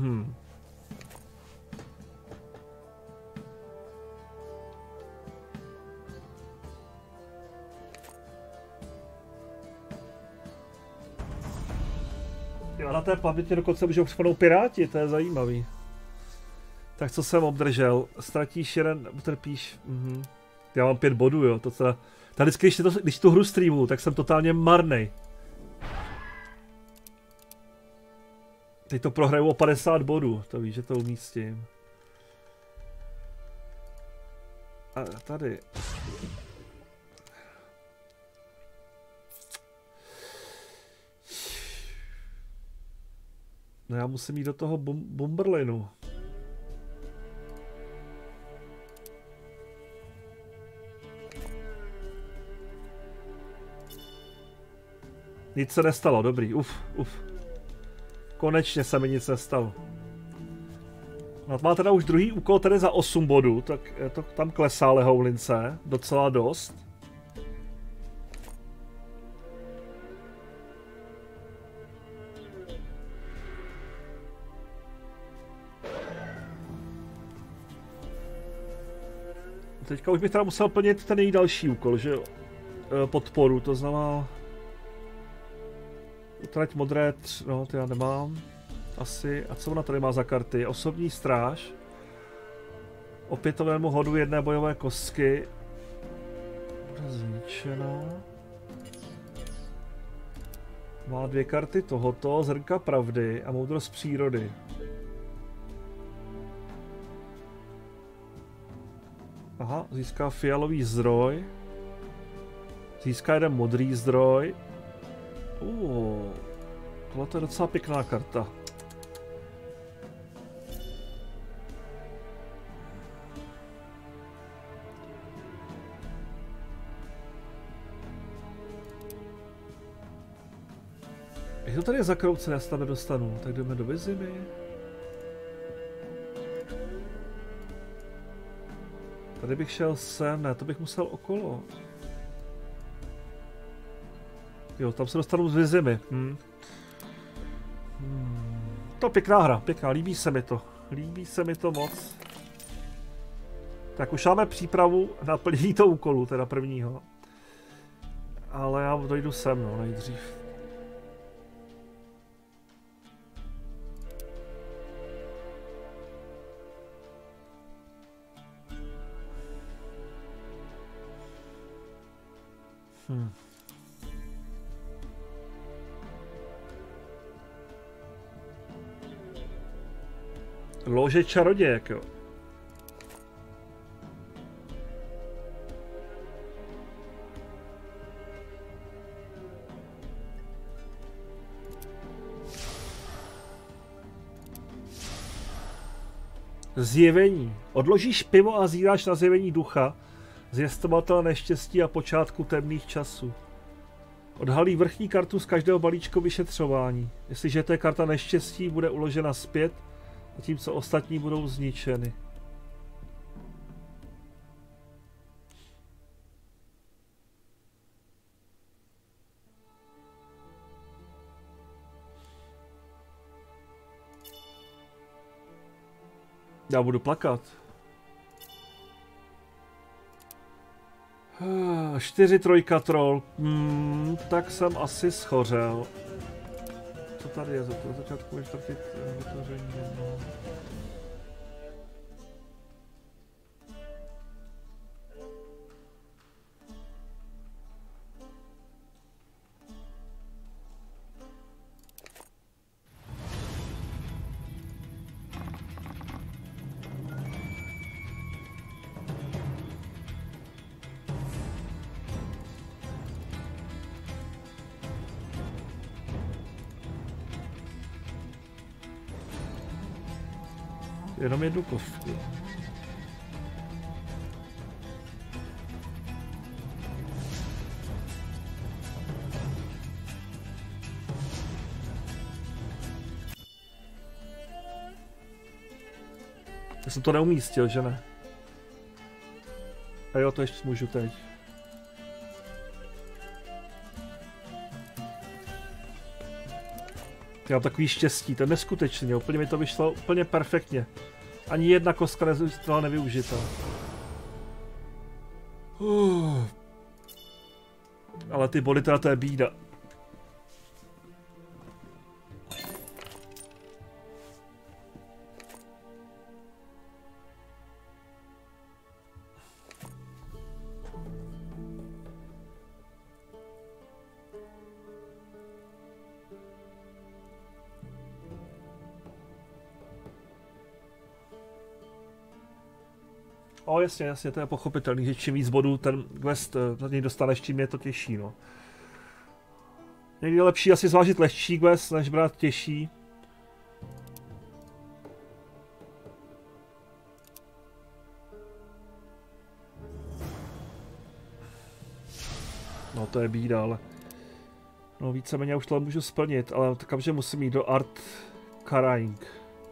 Jo, na té paměti dokonce můžou připadnout piráti, to je zajímavý. Tak co jsem obdržel? Ztratíš jeden, utrpíš. Já mám 5 bodů, jo. To teda... Tady když tu hru streamu, tak jsem totálně marnej. Teď to prohraju o 50 bodů, to víš, že to umístím. A tady. No já musím jít do toho Bomberlinu. Nic se nestalo, dobrý, uf. Konečně se mi nic nestalo. No, má teda už druhý úkol, tedy za 8 bodů, tak to tam klesá lehoulince, docela dost. Teďka už bych teda musel plnit ten její další úkol, že jo? Podporu, to znamená... Utrať modré, no to já nemám. Asi. A co ona tady má za karty? Osobní stráž. Opětovnému hodu jedné bojové kostky. Bude zničena. Má 2 karty tohoto, zrnka pravdy a moudrost přírody. Aha, získá fialový zdroj. Získá jeden modrý zdroj. Tohle je docela pěkná karta. Jak to tady je zakroucené, já se tam nedostanu, tak jdeme do Vizimy. Tady bych šel sem, ne, to bych musel okolo. Jo, tam se dostanu z Vizimy. To pěkná hra, pěkná, líbí se mi to. Líbí se mi to moc. Tak už máme přípravu na plnění toho úkolu, teda prvního. Ale já dojdu sem, no, nejdřív. Lože čarodějek, jo. Zjevení. Odložíš pivo a zíráš na zjevení ducha, zvěstovatele neštěstí a počátku temných časů. Odhalí vrchní kartu z každého balíčku vyšetřování. Jestliže to je karta neštěstí, bude uložena zpět, zatímco ostatní budou zničeny. Já budu plakat. 4 trojka troll. Tak jsem asi schořel. Co tady je? Za to začátku vyštartit vytvoření. No. Jenom jednu kostku. Já jsem to neumístil, že ne? A jo, to ještě můžu teď. Já mám takový štěstí, to je neskutečný, úplně mi to vyšlo úplně perfektně. Ani jedna kostka nezůstala nevyužita. Ale ty body teda to je bída. O, jasně, to je pochopitelný, že čím víc bodů ten quest za něj dostaneš, čím je to těžší, no. Někdy je lepší asi zvážit lehčí quest, než brát těžší. No to je bída, ale... No víceméně už to můžu splnit, ale takže musím jít do Art Karaing.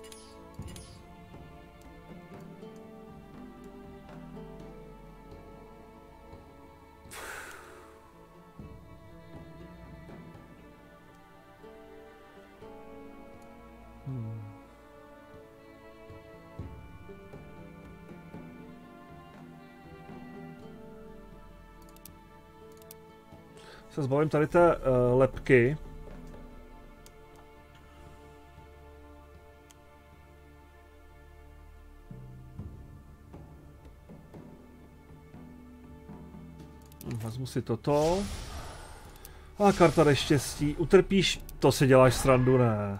Se zbavím tady té lebky. Vezmu si toto. A karta neštěstí. Utrpíš, to si děláš srandu, ne.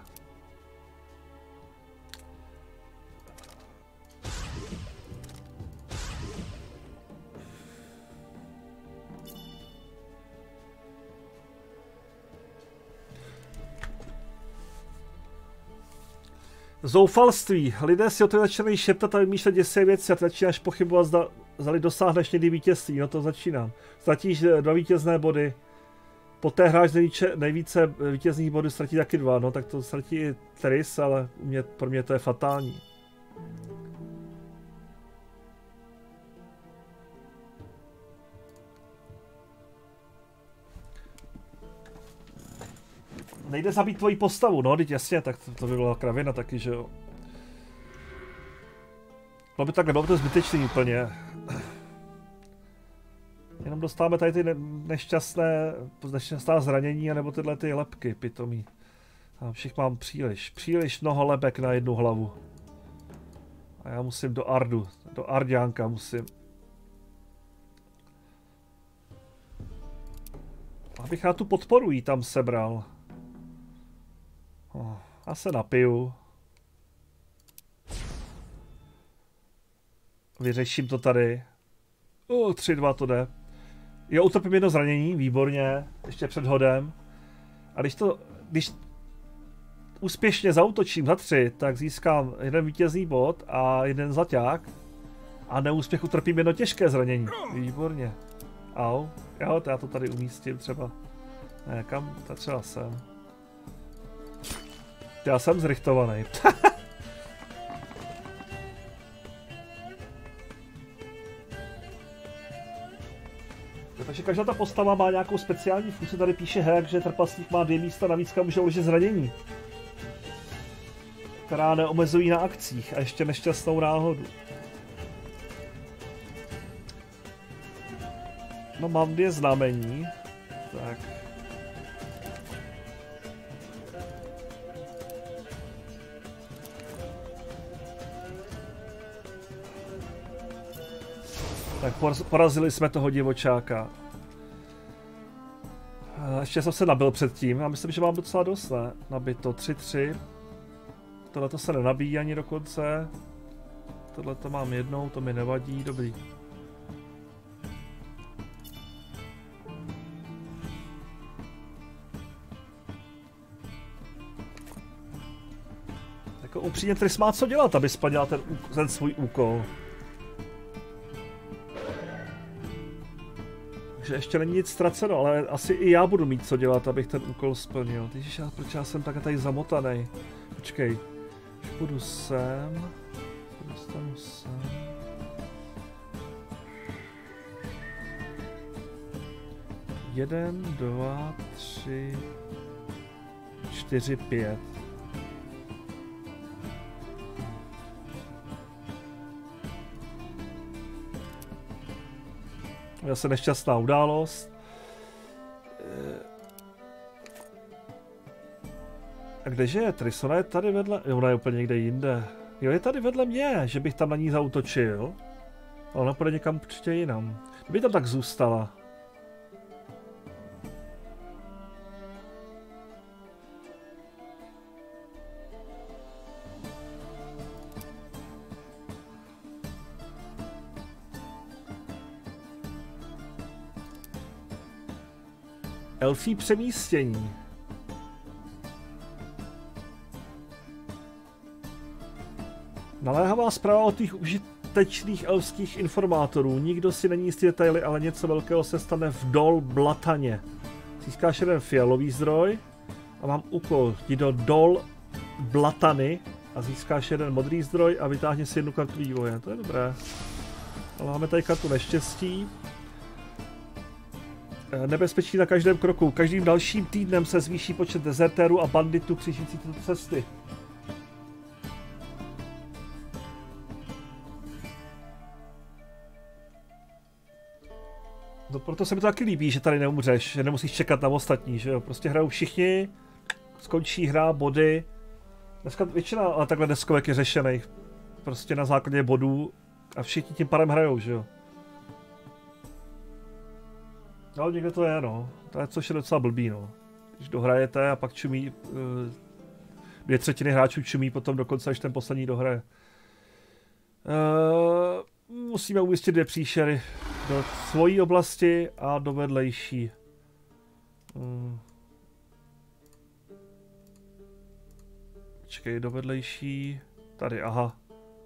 Zoufalství. Lidé si o to začínají šeptat a vymýšlet děsivé věci a ty začínáš pochybovat, zda dosáhneš někdy vítězství. No to začínám. Ztratíš 2 vítězné body. Poté hráč nejvíce vítězných bodů ztratí taky 2. No tak to ztratí i Tris, ale pro mě to je fatální. Nejde zabít tvoji postavu, no, teď jasně, tak to by byla kravina taky, že jo. No by takhle, bylo by to zbytečný úplně. Jenom dostáváme tady ty nešťastná zranění, anebo tyhle ty lebky pitomí. A všich mám příliš mnoho lebek na jednu hlavu. A já musím do Ardu, do Ardiánka musím. Abych na tu podporu jí tam sebral. Já se napiju. Vyřeším to tady. 3-2 to jde. Jo, utrpím jedno zranění, výborně. Ještě před hodem. A když úspěšně zaútočím za 3, tak získám jeden vítězný bod a jeden zlaťák. A neúspěch utrpím jedno těžké zranění. Výborně. Au. Jo, já to tady umístím třeba. Ne, kam? To třeba sem. Já jsem zrichtovaný. Takže každá ta postava má nějakou speciální funkci. Tady píše hack, že trpaslík má 2 místa navíc, kam může uložit zranění, která neomezují na akcích a ještě nešťastnou náhodu. No, mám 2 znamení. Tak. Tak porazili jsme toho divočáka. Ještě jsem se nabil předtím. Já myslím, že mám docela dost, ne? Nabito 3-3. Tohleto se nenabíjí ani dokonce. Tohleto mám jednou, to mi nevadí, dobrý. Jako upřímně Triss má co dělat, aby splnila ten svůj úkol. Takže ještě není nic ztraceno, ale asi i já budu mít co dělat, abych ten úkol splnil. Ježiš, proč já jsem tak tady zamotaný? Počkej, už půjdu sem, dostanu sem. Jeden, 2, 3, 4, 5. Zase nešťastná událost. A kdeže je Triss? Ona je tady vedle... Jo, ona je úplně někde jinde. Jo, je tady vedle mě, že bych tam na ní zaútočil. Ale ona půjde někam určitě jinam. Kdyby tam tak zůstala. Elfí přemístění. Naléhavá zpráva od těch užitečných elfských informátorů. Nikdo si není jistý detaily, ale něco velkého se stane v Dol Blataně. Získáš jeden fialový zdroj a mám úkol jít do Dol Blatany a získáš jeden modrý zdroj a vytáhni si jednu kartu vývoje. To je dobré. Ale máme tady kartu neštěstí. Nebezpečí na každém kroku. Každým dalším týdnem se zvýší počet dezertérů a banditů křižící tyto cesty. No proto se mi to taky líbí, že tady neumřeš, že nemusíš čekat na ostatní, že jo. Prostě hrajou všichni, skončí hra, body. Dneska většina ale takhle deskovek je řešených. Prostě na základě bodů a všichni tím pádem hrajou, že jo. No, někde to je, no. To je, což je docela blbý, no. Když dohrajete a pak čumí... 2/3 hráčů čumí potom dokonce, až ten poslední dohraje. Musíme umístit 2 příšery do svojí oblasti a do vedlejší. Počkej, do vedlejší... Tady, aha.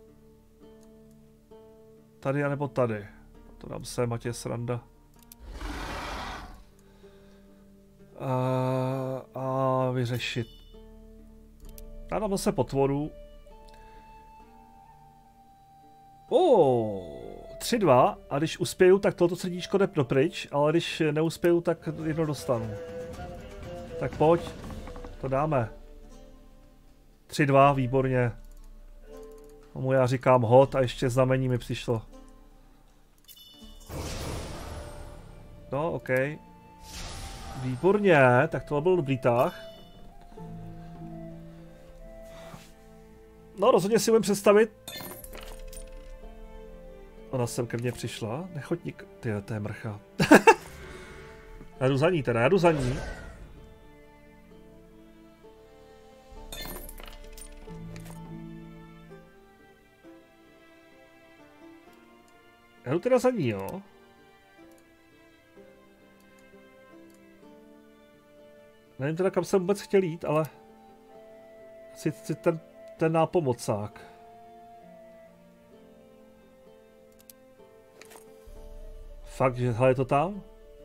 Tady, anebo tady. To dám sem, ať je sranda. A vyřešit. Já dám zase potvoru. 3-2 a když uspěju, tak toto srdíčko jde dopryč, ale když neuspěju, tak jedno dostanu. Tak pojď, to dáme. 3-2, výborně. Tomu já říkám hod a ještě znamení mi přišlo. No, OK. Výborně, tak to byl dobrý tah. No, rozhodně si umím představit. Ona sem ke mně přišla. Nechoď nik... Tyjo, to je mrcha. Já jdu za ní teda, já jdu za ní. Já jdu teda za ní, jo. Nevím teda, kam jsem vůbec chtěl jít, ale... Chci ten nápomocák. Fakt, že hele, je to tam?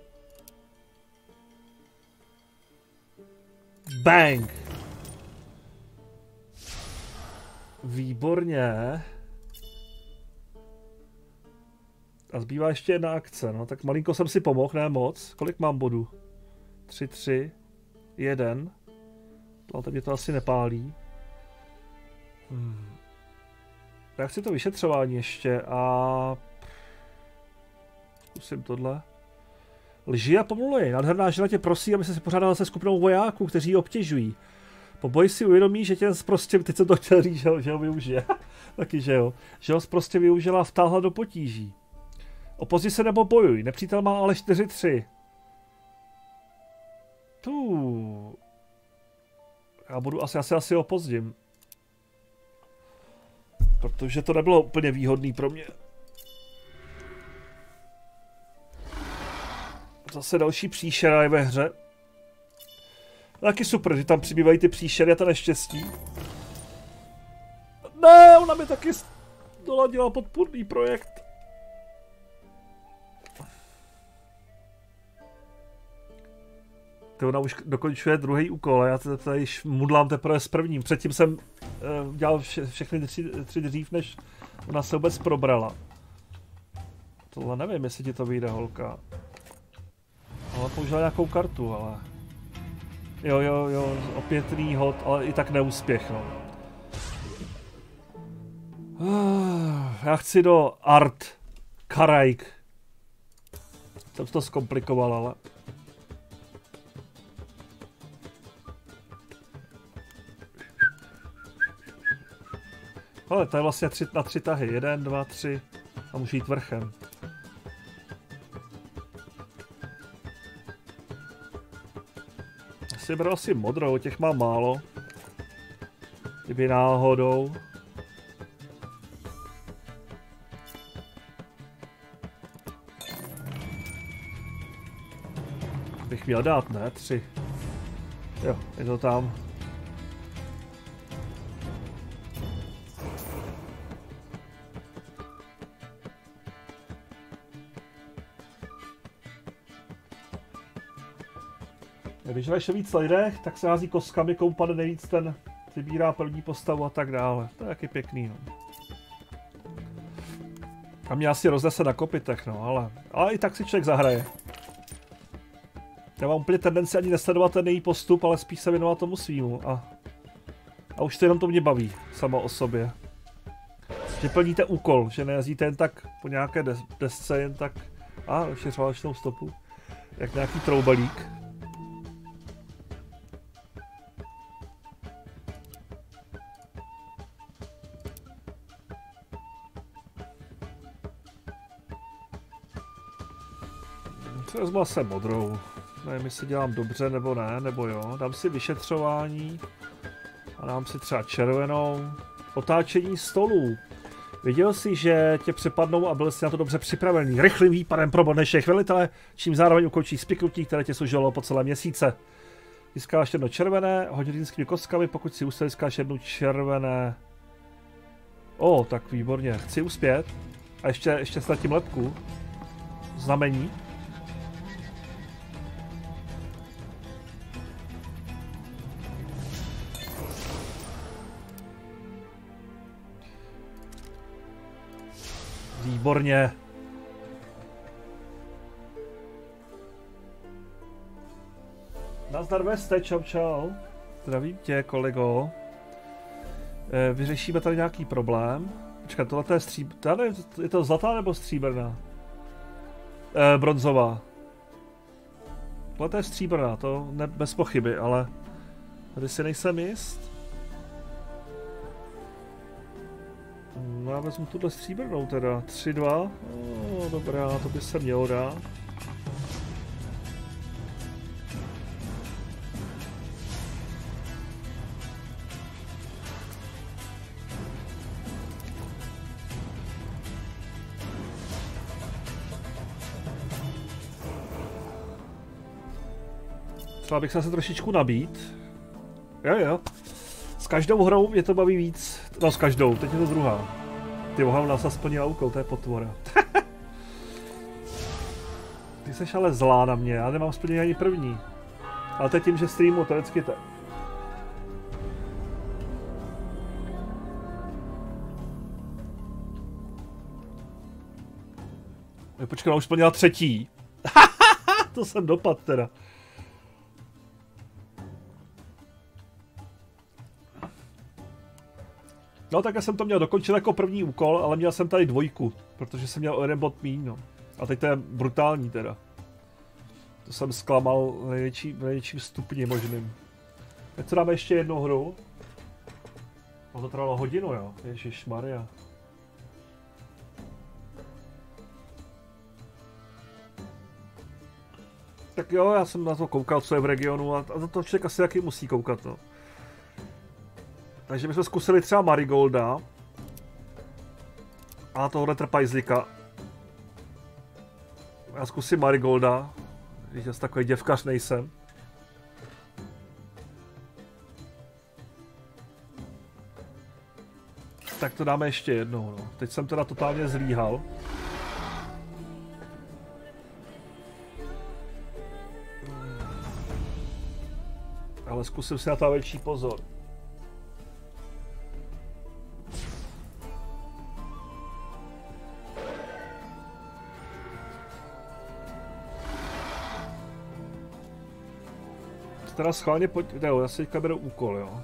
Bang! Výborně. A zbývá ještě jedna akce, no, tak malinko jsem si pomohl, ne moc. Kolik mám bodů? 3, 3, 1. Ale mě to asi nepálí. Já chci to vyšetřování ještě a... Zkusím tohle. Lži a pomluví. Nádherná žena tě prosí, aby se pořádala se skupinou vojáků, kteří ji obtěžují. Po boji si uvědomí, že tě prostě, teď jsem to chtěl říct, že ho využije. Taky, že jo. Že ho prostě využila a vtáhla do potíží. Opozi se nebo bojuj. Nepřítel má ale 4-3. Já budu asi opozdím. Protože to nebylo úplně výhodný pro mě. Zase další příšera je ve hře. Taky super, že tam přibývají ty příšery a to neštěstí. Ne, ona mi taky doladila podpůrný projekt. To ona už dokončuje druhý úkol, já tady již mudlám teprve s prvním. Předtím jsem dělal všechny tři dřív, než ona se vůbec probrala. Tohle nevím, jestli ti to vyjde, holka. Ale použila nějakou kartu, ale... Jo, opětný hod, ale i tak neúspěch, no. Já chci do Art Karajk. Jsem to zkomplikoval, ale... Ale to je vlastně 3 na 3 tahy. 1, 2, 3 a můžu jít vrchem. Asi bral si modrou, těch mám málo. Kdyby náhodou. Bych měl dát, ne? 3. Jo, je to tam. Když hraješ víc lidech, tak se hází kostkami, komu padne nejvíc, ten vybírá první postavu a tak dále. To je taky pěkný, no. A mě asi roznese na kopitech, no, ale i tak si člověk zahraje. Já mám úplně tendenci ani nesledovat ten její postup, ale spíš se věnovat tomu svýmu a už to jenom to mě baví, sama o sobě. Že plníte úkol, že nejezdíte jen tak po nějaké desce, jen tak... Ještě válečnou stopu. Jak nějaký troubalík. Vezmu se modrou. Nevím, jestli dělám dobře nebo ne, nebo jo. Dám si vyšetřování a dám si třeba červenou. Otáčení stolů. Viděl jsi, že tě přepadnou a byl jsi na to dobře připravený. Rychlým výpadem probodneš všech velitele, čím zároveň ukončí spiknutí, které tě služilo po celé měsíce. Získáš jedno červené, hodinskými kostkami, pokud si ústal, získáš jednu červené. Tak výborně. Chci uspět. A ještě ztratím lepku. Znamení. Výborně. Nazdar Veste, čau. Zdravím tě, kolego. Vyřešíme tady nějaký problém. Počkat, tohle je je to zlatá nebo stříbrná? Bronzová. Tohle je stříbrná, to bez pochyby, ale tady si nejsem jist. No já vezmu tuhle stříbrnou teda, 3-2, dobrá, to by se mělo dát. Třeba bych se trošičku nabít. Jo. S každou hrou mě to baví víc. No s každou, teď je to druhá. Ty boha, nás splnila úkol, to je potvora. Ty seš ale zlá na mě, já nemám splněný ani první. Ale teď tím, že streamu, to vždycky tak. Počkej, ona už splnila třetí. To jsem dopad teda. No tak já jsem to měl dokončit jako první úkol, ale měl jsem tady dvojku, protože jsem měl o jeden bod míň, no. A teď to je brutální teda. To jsem zklamal v největším stupni možným. Teď co dáme ještě jednu hru? No to trvalo hodinu, jo. Ježišmarja. Tak jo, já jsem na to koukal, co je v regionu a to člověk asi taky musí koukat, no. Takže bychom zkusili třeba Marigolda. A tohle trpajzlíka. Já zkusím Marigolda. Když zase takový děvkař nejsem. Tak to dáme ještě jednou, no. Teď jsem teda totálně zlíhal. Ale zkusím si na to větší pozor. Teda schválně jo, já si teďka beru úkol, jo.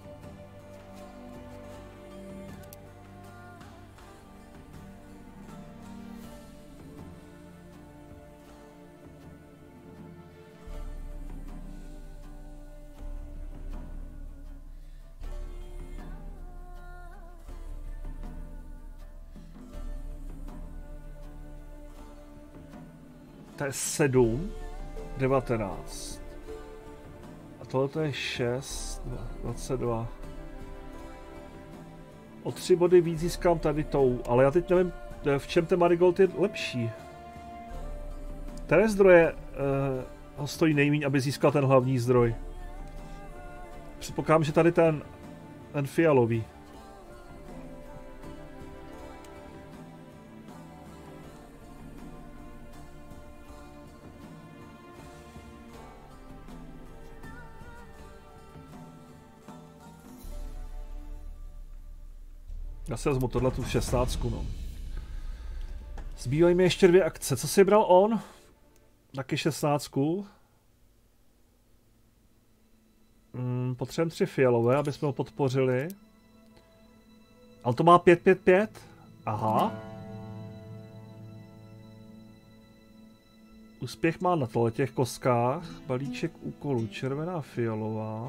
To je 7, 19. A tohle je 6, 22. O 3 body víc získám tady tou, ale já teď nevím, v čem ten Marigold je lepší. Které zdroje ho stojí nejméně, aby získal ten hlavní zdroj? Předpokládám, že tady ten fialový. Já si vezmu tohle tu 16, no. Zbývají mi ještě 2 akce. Co si bral on? Taky 16. Potřebujeme 3 fialové, aby jsme ho podpořili. Ale to má 5-5-5? Aha. Úspěch má na těch kostkách. Balíček úkolů. Červená, fialová.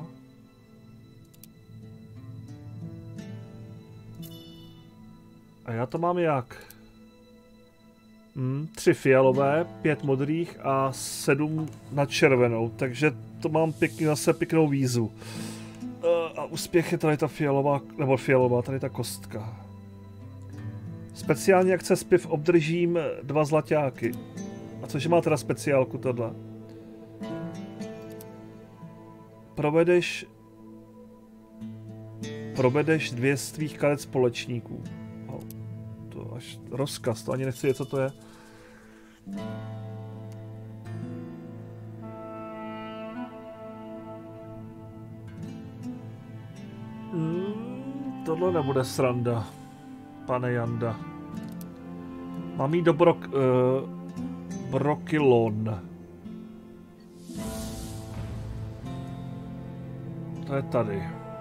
A já to mám jak? 3 fialové, 5 modrých a 7 na červenou, takže to mám zase pěknou výzvu. A úspěch je tady ta fialová, tady ta kostka. Speciální akce spiv obdržím 2 zlaťáky. A cože má teda speciálku tohle? Provedeš 2 z tvých karet společníků. To až rozkaz, to ani nechci vědět, co to je. Tohle nebude sranda, pane Janda. Mám jít do Brokilon. To je tady.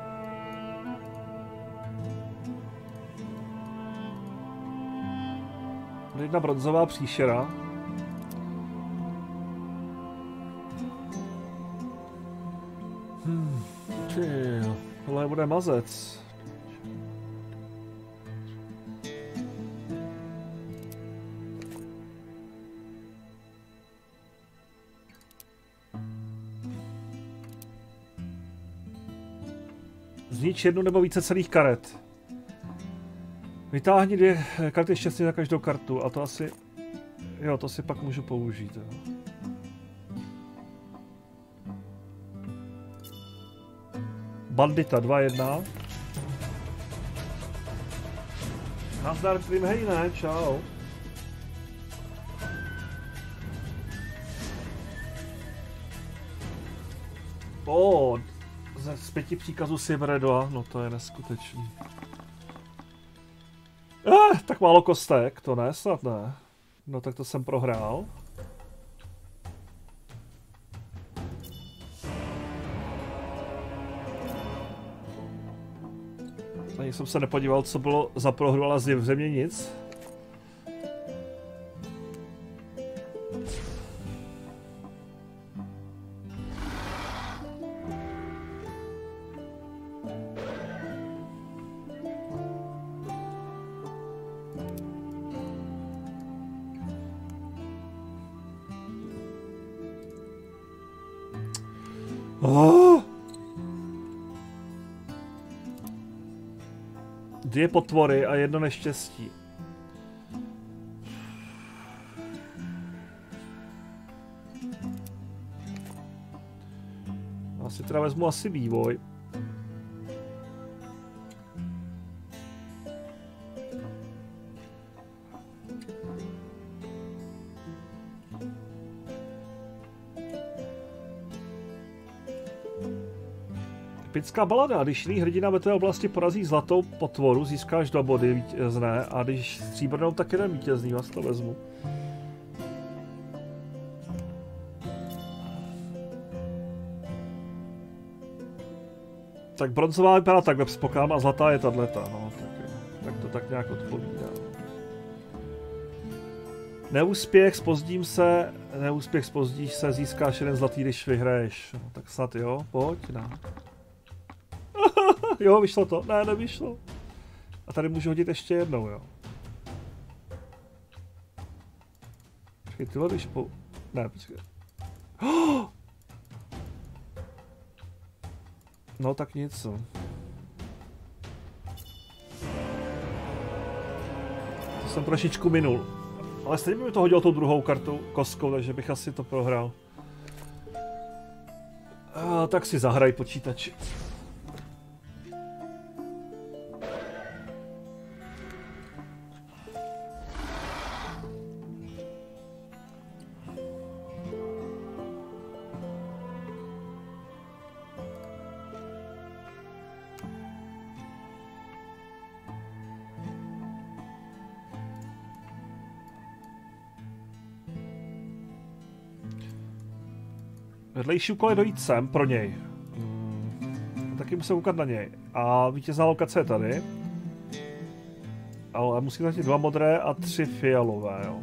Jedna bronzová příšera. Tohle bude mazec. Znič 1 nebo více celých karet. Vytáhni 2 karty štěstí na každou kartu a to asi... Jo, to si pak můžu použít. Jo. Bandita 2-1. Nazdar Primhejne, čau. Z 5 příkazů Sivredoa, no to je neskutečný. Tak málo kostek, to ne, snad ne. No tak to jsem prohrál. Ani jsem se nepodíval, co bylo za prohru, ale zřejmě nic. Dvě potvory a jedno neštěstí. Asi teda vezmu asi vývoj. Epická balada. Když jiný hrdina ve té oblasti porazí zlatou potvoru, získáš 2 body vítězné a když stříbrnou, tak jeden vítězný, vás to vezmu. Tak bronzová vypadá takhle spokám a zlatá je tato, no, tak to tak nějak odpovídá. Neúspěch, spozdíš se, získáš 1 zlatý, když vyhraješ. No, tak snad jo, pojď, na. Jo, vyšlo to. Ne, nevyšlo. A tady můžu hodit ještě jednou, jo. Počkej, tyhle, když po... Ne, počkej. No, tak nic, no. To jsem trošičku minul. Ale stejně by mi to hodilo tou druhou kartu kostkou, takže bych asi to prohrál. Tak si zahraj počítači. Vedlejší úkol je dojít sem pro něj. Taky musím koukat na něj. A vítězná lokace je tady. Ale musí zajít 2 modré a 3 fialové, jo.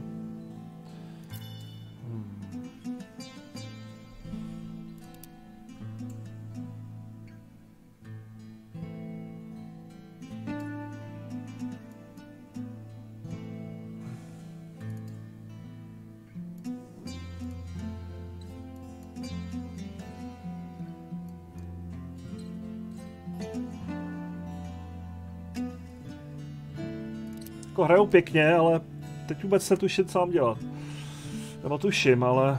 Jako hrajou pěkně, ale teď vůbec netuším, co mám dělat. Nebo tuším, ale...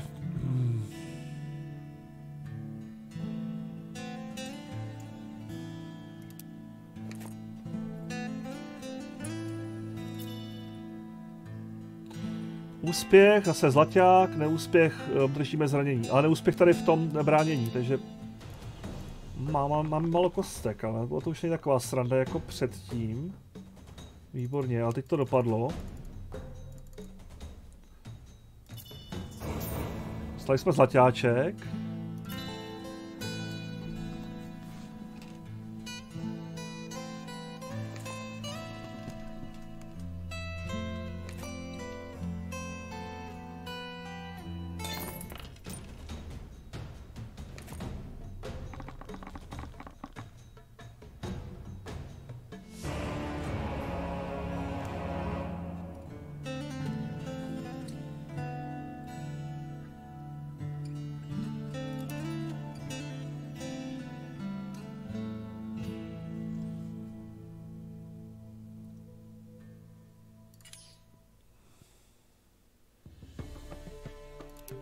Úspěch, zase zlaťák, neúspěch, držíme zranění. Ale neúspěch tady v tom bránění, takže... Mám malo kostek, ale to už není taková sranda jako předtím. Výborně, ale teď to dopadlo. Dostali jsme zlaťáček.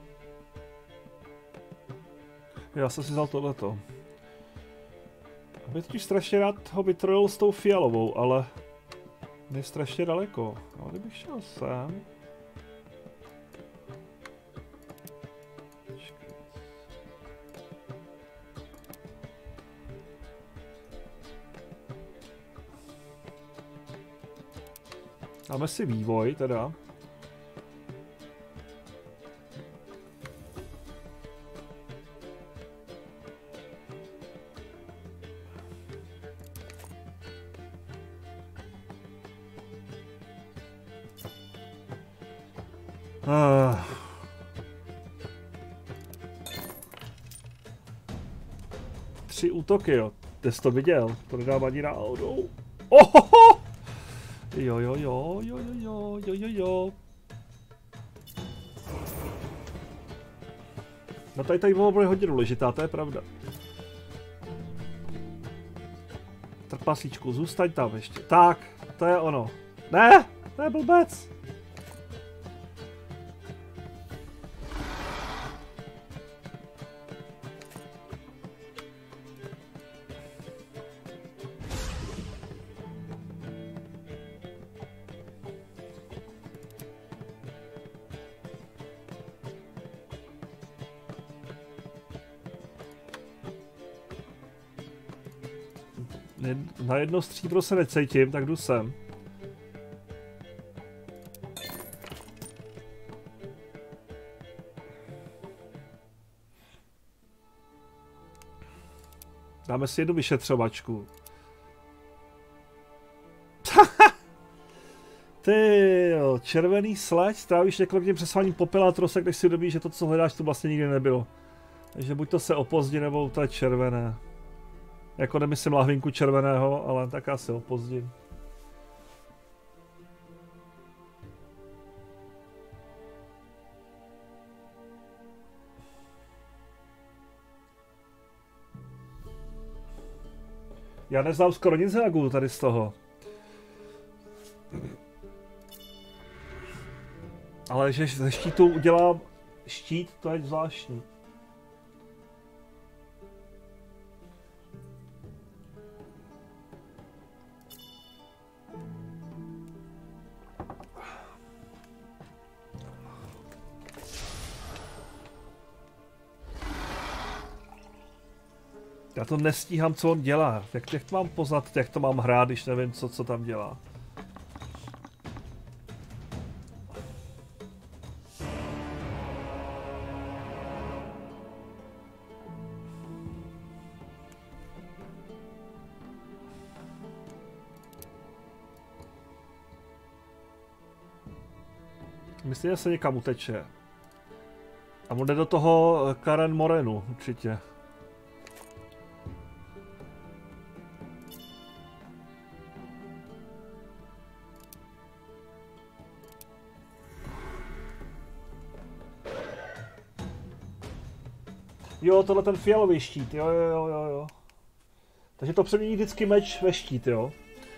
Já jsem si vzal tohleto. Bych totiž strašně rád ho vytrojil s tou fialovou, ale je strašně daleko. No, kdybych šel sem... Dáme si vývoj teda. Tři útoky, jo. Ty jsi to viděl, to nedám ani náhodou. Ohoho! Jo. No tady bude hodně důležitá, to je pravda. Trpaslíčku, zůstaň tam ještě. Tak, to je ono. Ne, to je blbec. Na jedno stříbro se necítím, tak jdu sem. Dáme si jednu vyšetřovačku. Ty jo, červený sleď, strávíš několik dní přesváním popela trosek, než si uvědomíš, že to, co hledáš, tu vlastně nikdy nebylo. Takže buď to se opozdí, nebo to je červené. Jako nemyslím lahvinku červeného, ale tak asi opozdím. Já neznám skoro nic hagů tady z toho. Ale že ze štítu udělám štít, to je zvláštní. Já to nestíhám, co on dělá. Jak to mám poznat, jak to mám hrát, když nevím, co tam dělá. Myslím, že se někam uteče. A on jde do toho Karen Morenu, určitě. Jo, tohle ten fialový štít, jo. Takže to přemění vždycky meč ve štít, jo.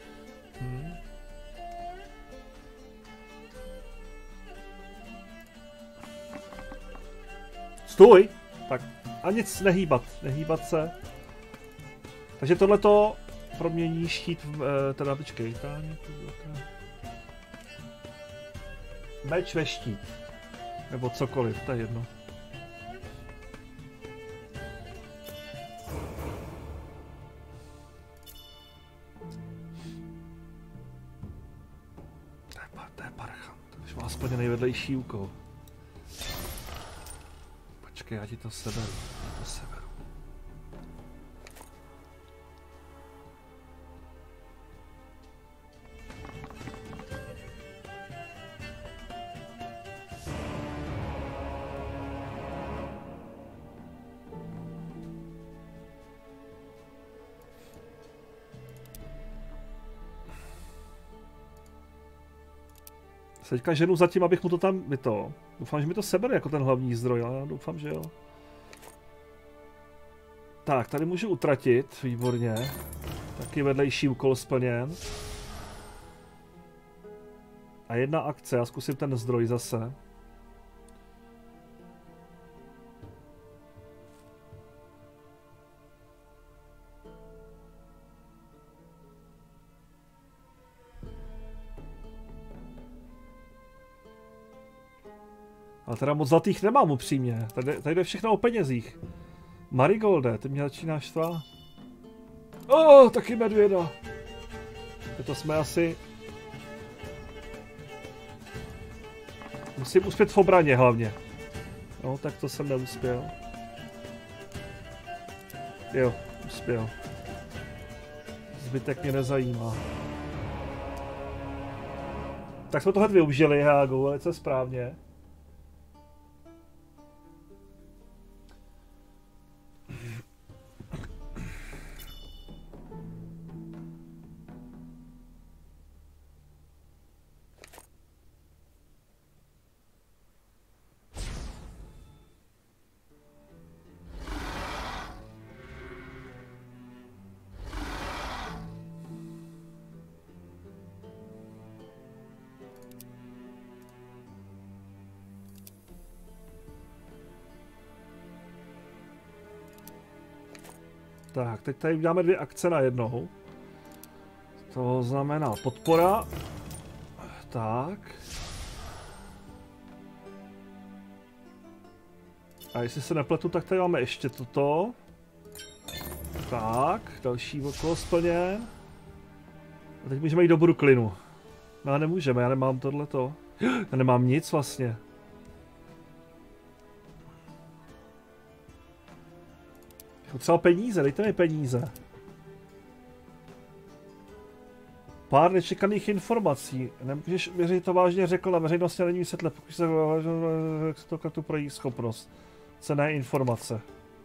Stůj! Tak, a nic nehýbat se. Takže tohleto promění štít v, teda počkej, meč ve štít. Nebo cokoliv, to je jedno. To je parchant, už má aspoň nejvedlejší úkol. Počkej, já ti to seberu, Teďka ženu zatím, abych mu to tam Doufám, že mi to sebere jako ten hlavní zdroj, ale já doufám, že jo. Tak, tady můžu utratit, výborně. Taky vedlejší úkol splněn. A jedna akce, já zkusím ten zdroj zase. Ale teda moc zlatých nemám upřímně. Tady jde všechno o penězích. Marigolde, ty mě začíná štvát. Taky medvěda. To jsme asi... Musím uspět v obraně hlavně. No, tak to jsem neuspěl. Jo, uspěl. Zbytek mě nezajímá. Tak jsme to hned využili, Hágu, velice správně. Tak, teď tady uděláme 2 akce na jednou. To znamená podpora. Tak. A jestli se nepletu, tak tady máme ještě toto. Tak, další okolo splněn. A teď můžeme jít do Brooklynu. No ale nemůžeme, já nemám tohleto. Já nemám nic vlastně. Potřeba peníze, dejte mi peníze. Pár nečekaných informací. Nemůžeš věřit, to vážně řekl, na veřejnosti není vysvětle, pokud se to kartu pro jejich schopnost. Cenné informace.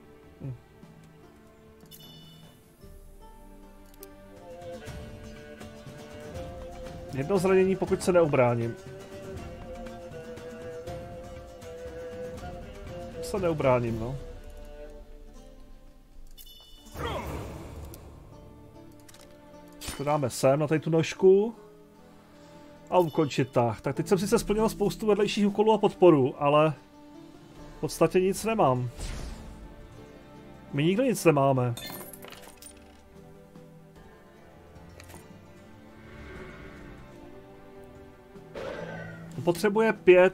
Jedno zranění, pokud se neubráním. Se neubráním, no. To dáme sem na tady tu nožku. A ukončit tak. Tak teď jsem sice splnil spoustu vedlejších úkolů a podporu, ale v podstatě nic nemám. My nikdo nic nemáme. Potřebuje 5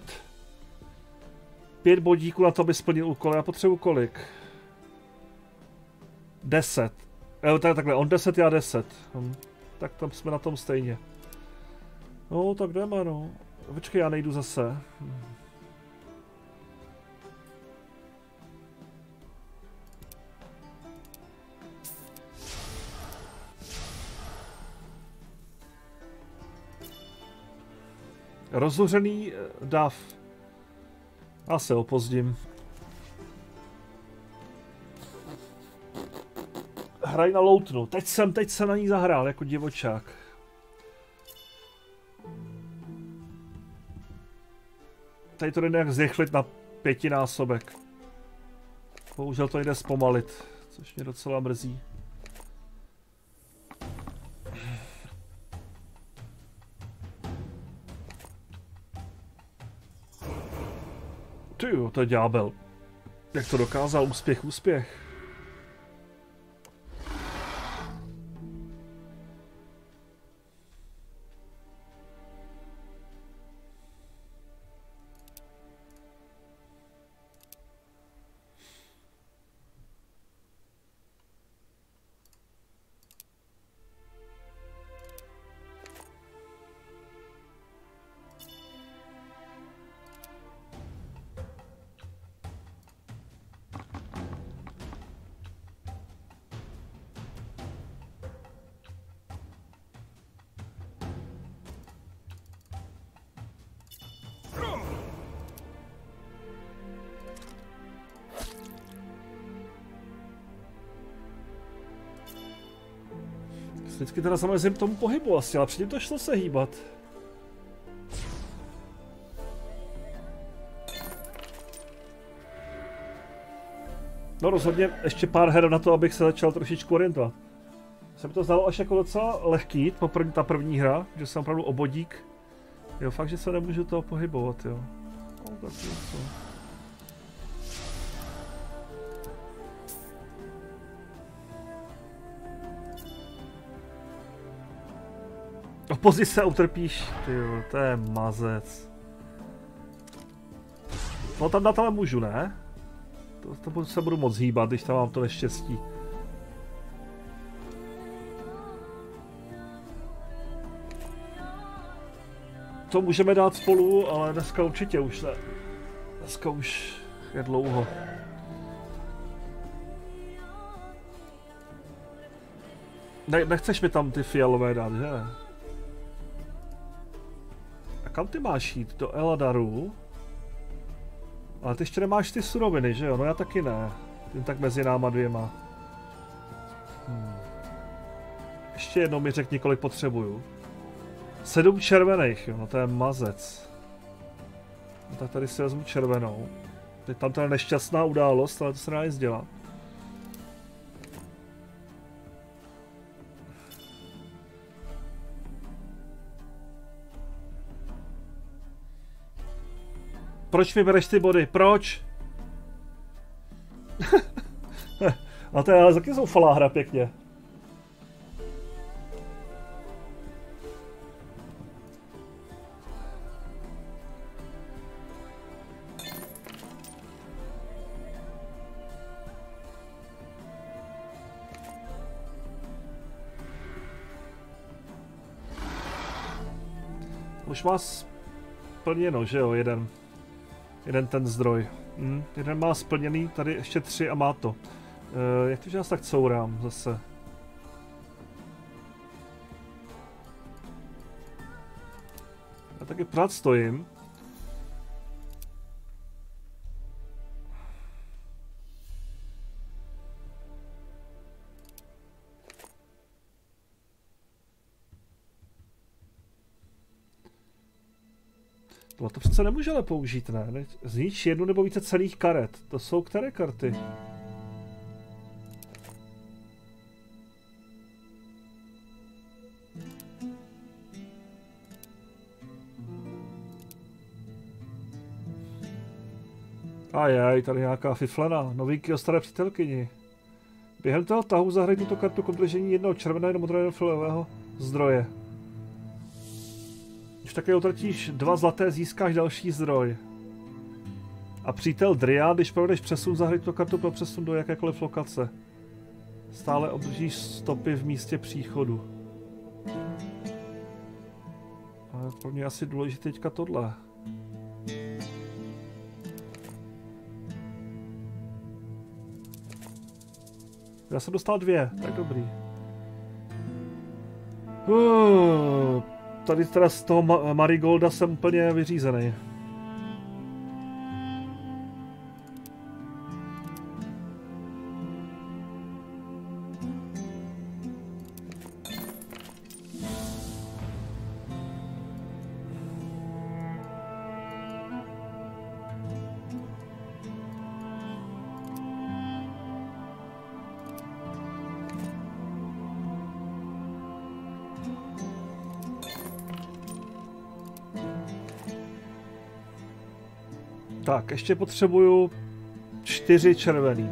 bodíků na to, aby splnil úkol. Já potřebuji kolik? 10. Takhle, on 10, já 10. Tak tam jsme na tom stejně. No, tak jdeme, no. Počkej, já nejdu zase. Rozhořený dav. Já se opozdím. Hraj na loutnu. Teď jsem na ní zahrál jako divočák. Tady to jde nějak zrychlit na 5násobek. Bohužel to jde zpomalit, což mě docela mrzí. Tyjo, to je ďábel. Jak to dokázal? Úspěch. Vždycky teda zamezím tomu pohybu asi, ale předtím to šlo se hýbat. No rozhodně ještě pár her na to, abych se začal trošičku orientovat. Se mi to zdalo až jako docela lehký, ta první hra, že jsem opravdu obodík. Jo, fakt, že se nemůžu toho pohybovat, jo. No, tak co. Opozdě se utrpíš, tyjo, to je mazec. No tam dát ale můžu, ne? To se budu moc hýbat, když tam mám to neštěstí. To můžeme dát spolu, ale dneska určitě už ne. Dneska už je dlouho. Nechceš mi tam ty fialové dát, že? A kam ty máš jít? Do Eladaru? Ale ty ještě nemáš ty suroviny, že jo? No já taky ne. Tím tak mezi náma dvěma. Ještě jednou mi řekni, kolik potřebuju. 7 červených, jo, no to je mazec. No tak tady si vezmu červenou. Teď tam ta nešťastná událost, ale to se dá nic dělat. Proč mi bereš ty body? Proč? A to je ale taky zoufalá hra pěkně. Už má splněno, že jo, jeden ten zdroj. Jeden má splněný, tady ještě 3 a má to. Jak to, že já tak courám zase? Já taky pořád stojím. No to přece nemůžeme použít, ne? Znič jednu nebo více cenných karet. To jsou které karty? Ajaj, tady nějaká fiflena. Novinky o staré přítelkyni. Během toho tahu zahraj tuto kartu k odložení jednoho červeného nebo modrého filového zdroje. Když také utratíš 2 zlaté, získáš další zdroj. A přítel Dryad, když provedeš přesun, zahraj tuto kartu pro přesun do jakékoliv lokace. Stále obdržíš stopy v místě příchodu. Ale pro mě asi důležité teďka tohle. Já jsem dostal 2, tak dobrý. Tady teda z toho Marigolda jsem úplně vyřízený. Tak, ještě potřebuju 4 červený.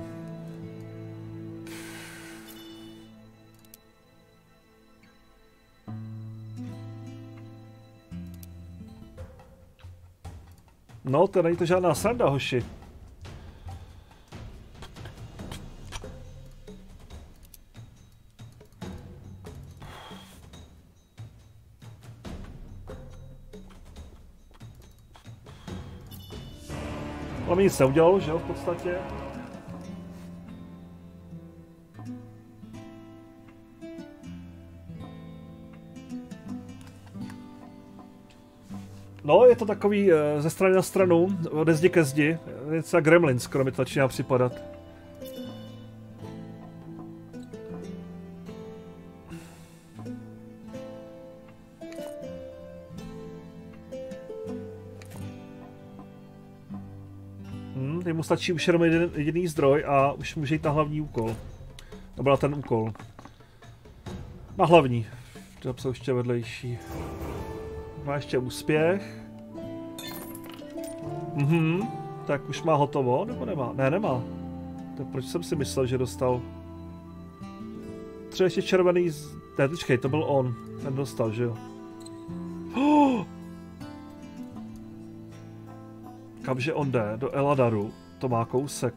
No, to není to žádná sranda, hoši. Ale mi nic neudělalo, že jo, v podstatě. No, je to takový ze strany na stranu, ode zdi ke zdi. Něco jak Gremlins, skoro mi to začíná připadat. Mu stačí už jenom jediný zdroj a už může jít na hlavní úkol. Nebo na ten úkol. Na hlavní. To jsou ještě vedlejší. Má ještě úspěch. Tak už má hotovo, nebo nemá? Ne, nemá. Tak proč jsem si myslel, že dostal? Třeba ještě červený Ne, počkej, to byl on. Ten dostal, že jo? Kamže on jde? Do Eladaru. To má kousek.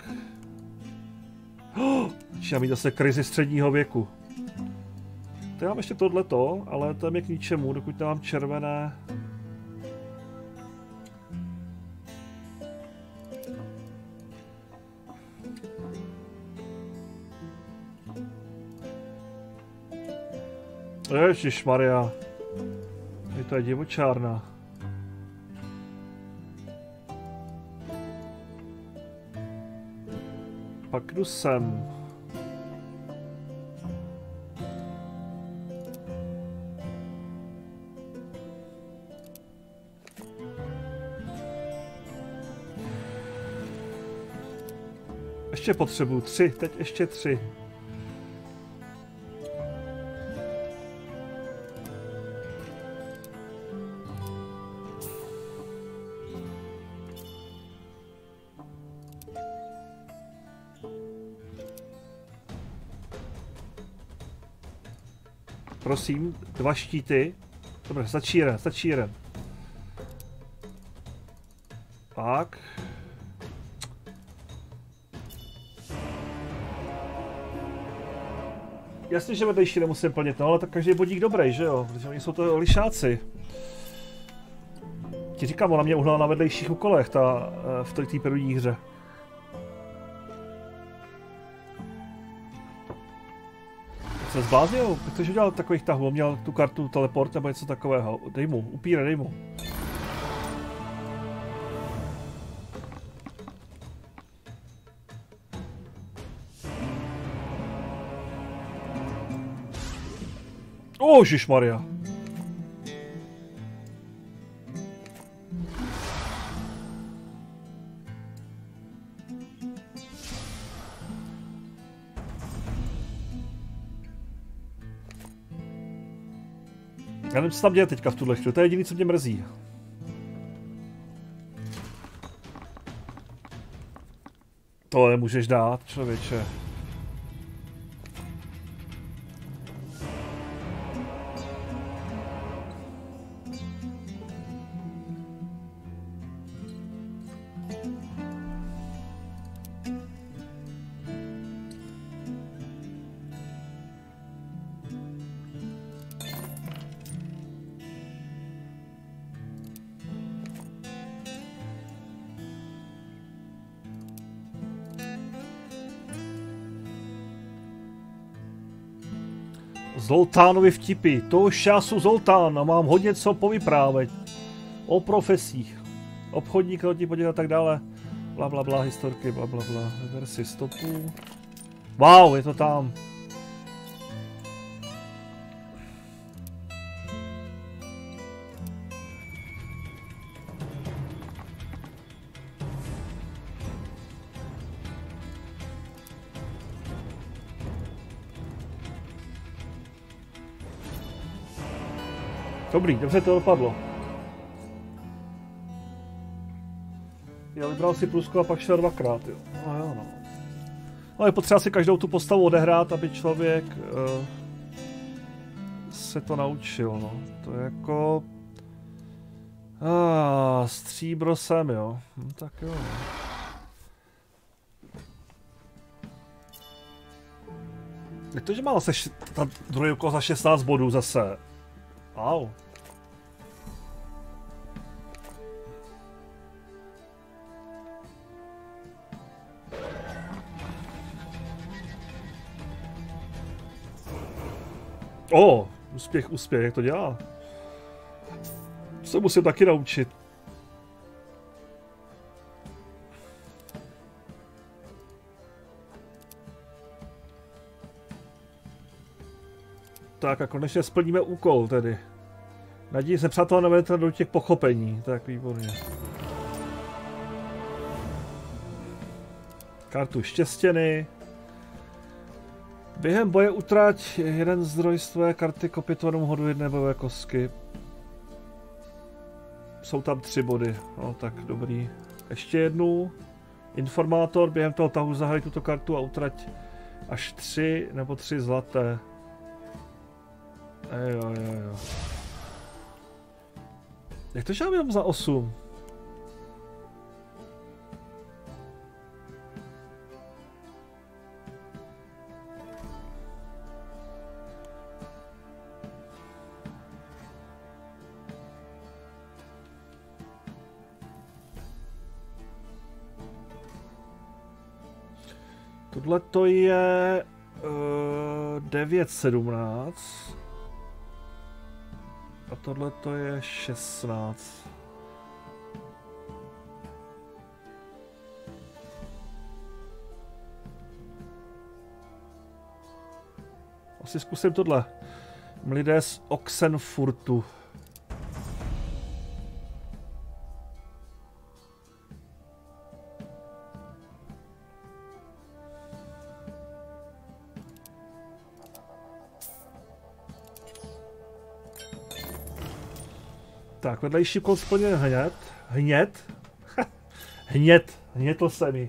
Začíná mít zase krizi středního věku. To já mám ještě tohleto, ale to je k ničemu, dokud nemám červené. Ježišmarja. To je divočárna. Pak jdu sem. Ještě potřebuju 3, teď ještě 3. Prosím, 2 štíty. Dobře, stačí jeden. Tak. Jasně, že vedlejší nemusím plnit, no ale tak každý bodík dobrý, že jo? Protože oni jsou to lišáci. Ti říkám, ona mě uhnala na vedlejších úkolech v té první hře. Se zbláznil? Jak to, že udělal takových tahů? On měl tu kartu teleport nebo něco takového. Dej mu, upíre, dej mu. Ježišmarja. Já nevím, co tam děje teďka v tuhle chvíli, to je jediný, co mě mrzí. To nemůžeš dát, člověče. Zoltánovi vtipy, to už já jsem Zoltán a mám hodně co povyprávět. O profesích. Obchodník, lodní podíl a tak dále. Blablabla, historky, blablabla. Vyber si stopu. Wow, je to tam. Dobrý, dobře to dopadlo. Já vybral si plusko a pak šel 2krát, jo. No jo, no. Ale je potřeba si každou tu postavu odehrát, aby člověk se to naučil, no. To je jako... stříbro sem, jo. Tak jo, no. Jak to, že má zase ta druhý úkol za 16 bodů zase? Wow. Úspěch, jak to dělá? Se musím taky naučit. Tak a konečně splníme úkol tedy. Naději se přátelé navedete do těch pochopení. Tak výborně. Kartu štěstěny. Během boje utrať jeden zdroj z tvé karty k opětovnému hodu jedné bojové kostky. Jsou tam 3 body. No tak dobrý. Ještě jednu. Informátor. Během toho tahu zahraj tuto kartu a utrať až 3 nebo 3 zlaté. Jo. Jak to, že já mám za 8? Tohle to je 9,17 a tohle to je 16. Asi zkusím tohle. Lidé z Oxenfurtu. Tak, vedlejší úkol splněn hned. Hnětl se mi.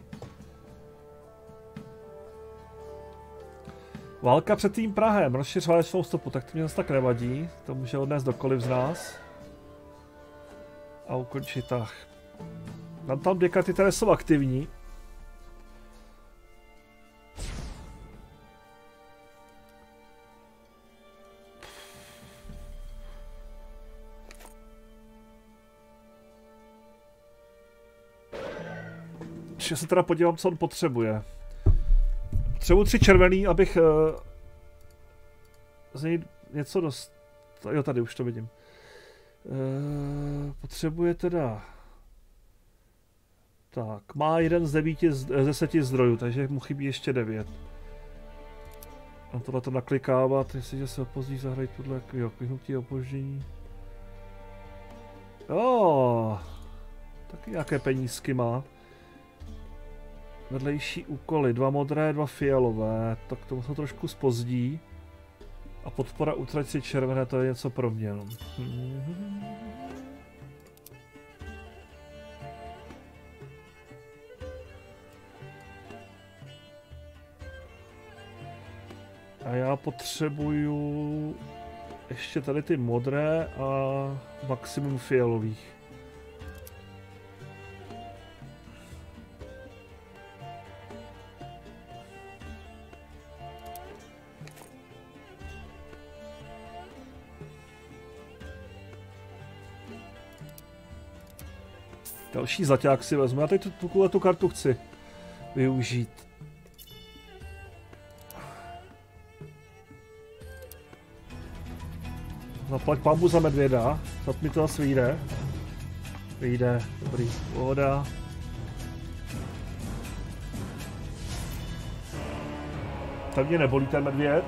Válka před tým Prahem, rozšiř válečnou stopu, tak to mě zase tak nevadí. To může odnést dokoliv z nás. A ukončit tah. Mám tam dvě karty, které jsou aktivní. Ještě se teda podívám, co on potřebuje. Potřebuji 3 červený, abych z něj něco dost... Jo, tady už to vidím. Potřebuje teda... Tak, má 1 z 10 zdrojů, takže mu chybí ještě 9. A tohle to naklikávat, jestliže se opozdí, zahraj tuhle, jo, kliknutí opoždění. Jo, taky nějaké penízky má. Vedlejší úkoly, 2 modré, 2 fialové, tak to se trošku zpozdí. A podpora utrať si červené, to je něco pro mě. A já potřebuju ještě tady ty modré a maximum fialových. Další zaťák si vezmu. Já teď tu kartu chci využít. Zaplať pambu za medvěda. Snad mi to zase vyjde. Vyjde. Dobrý. Pohoda. Tak mě nebolí ten medvěd.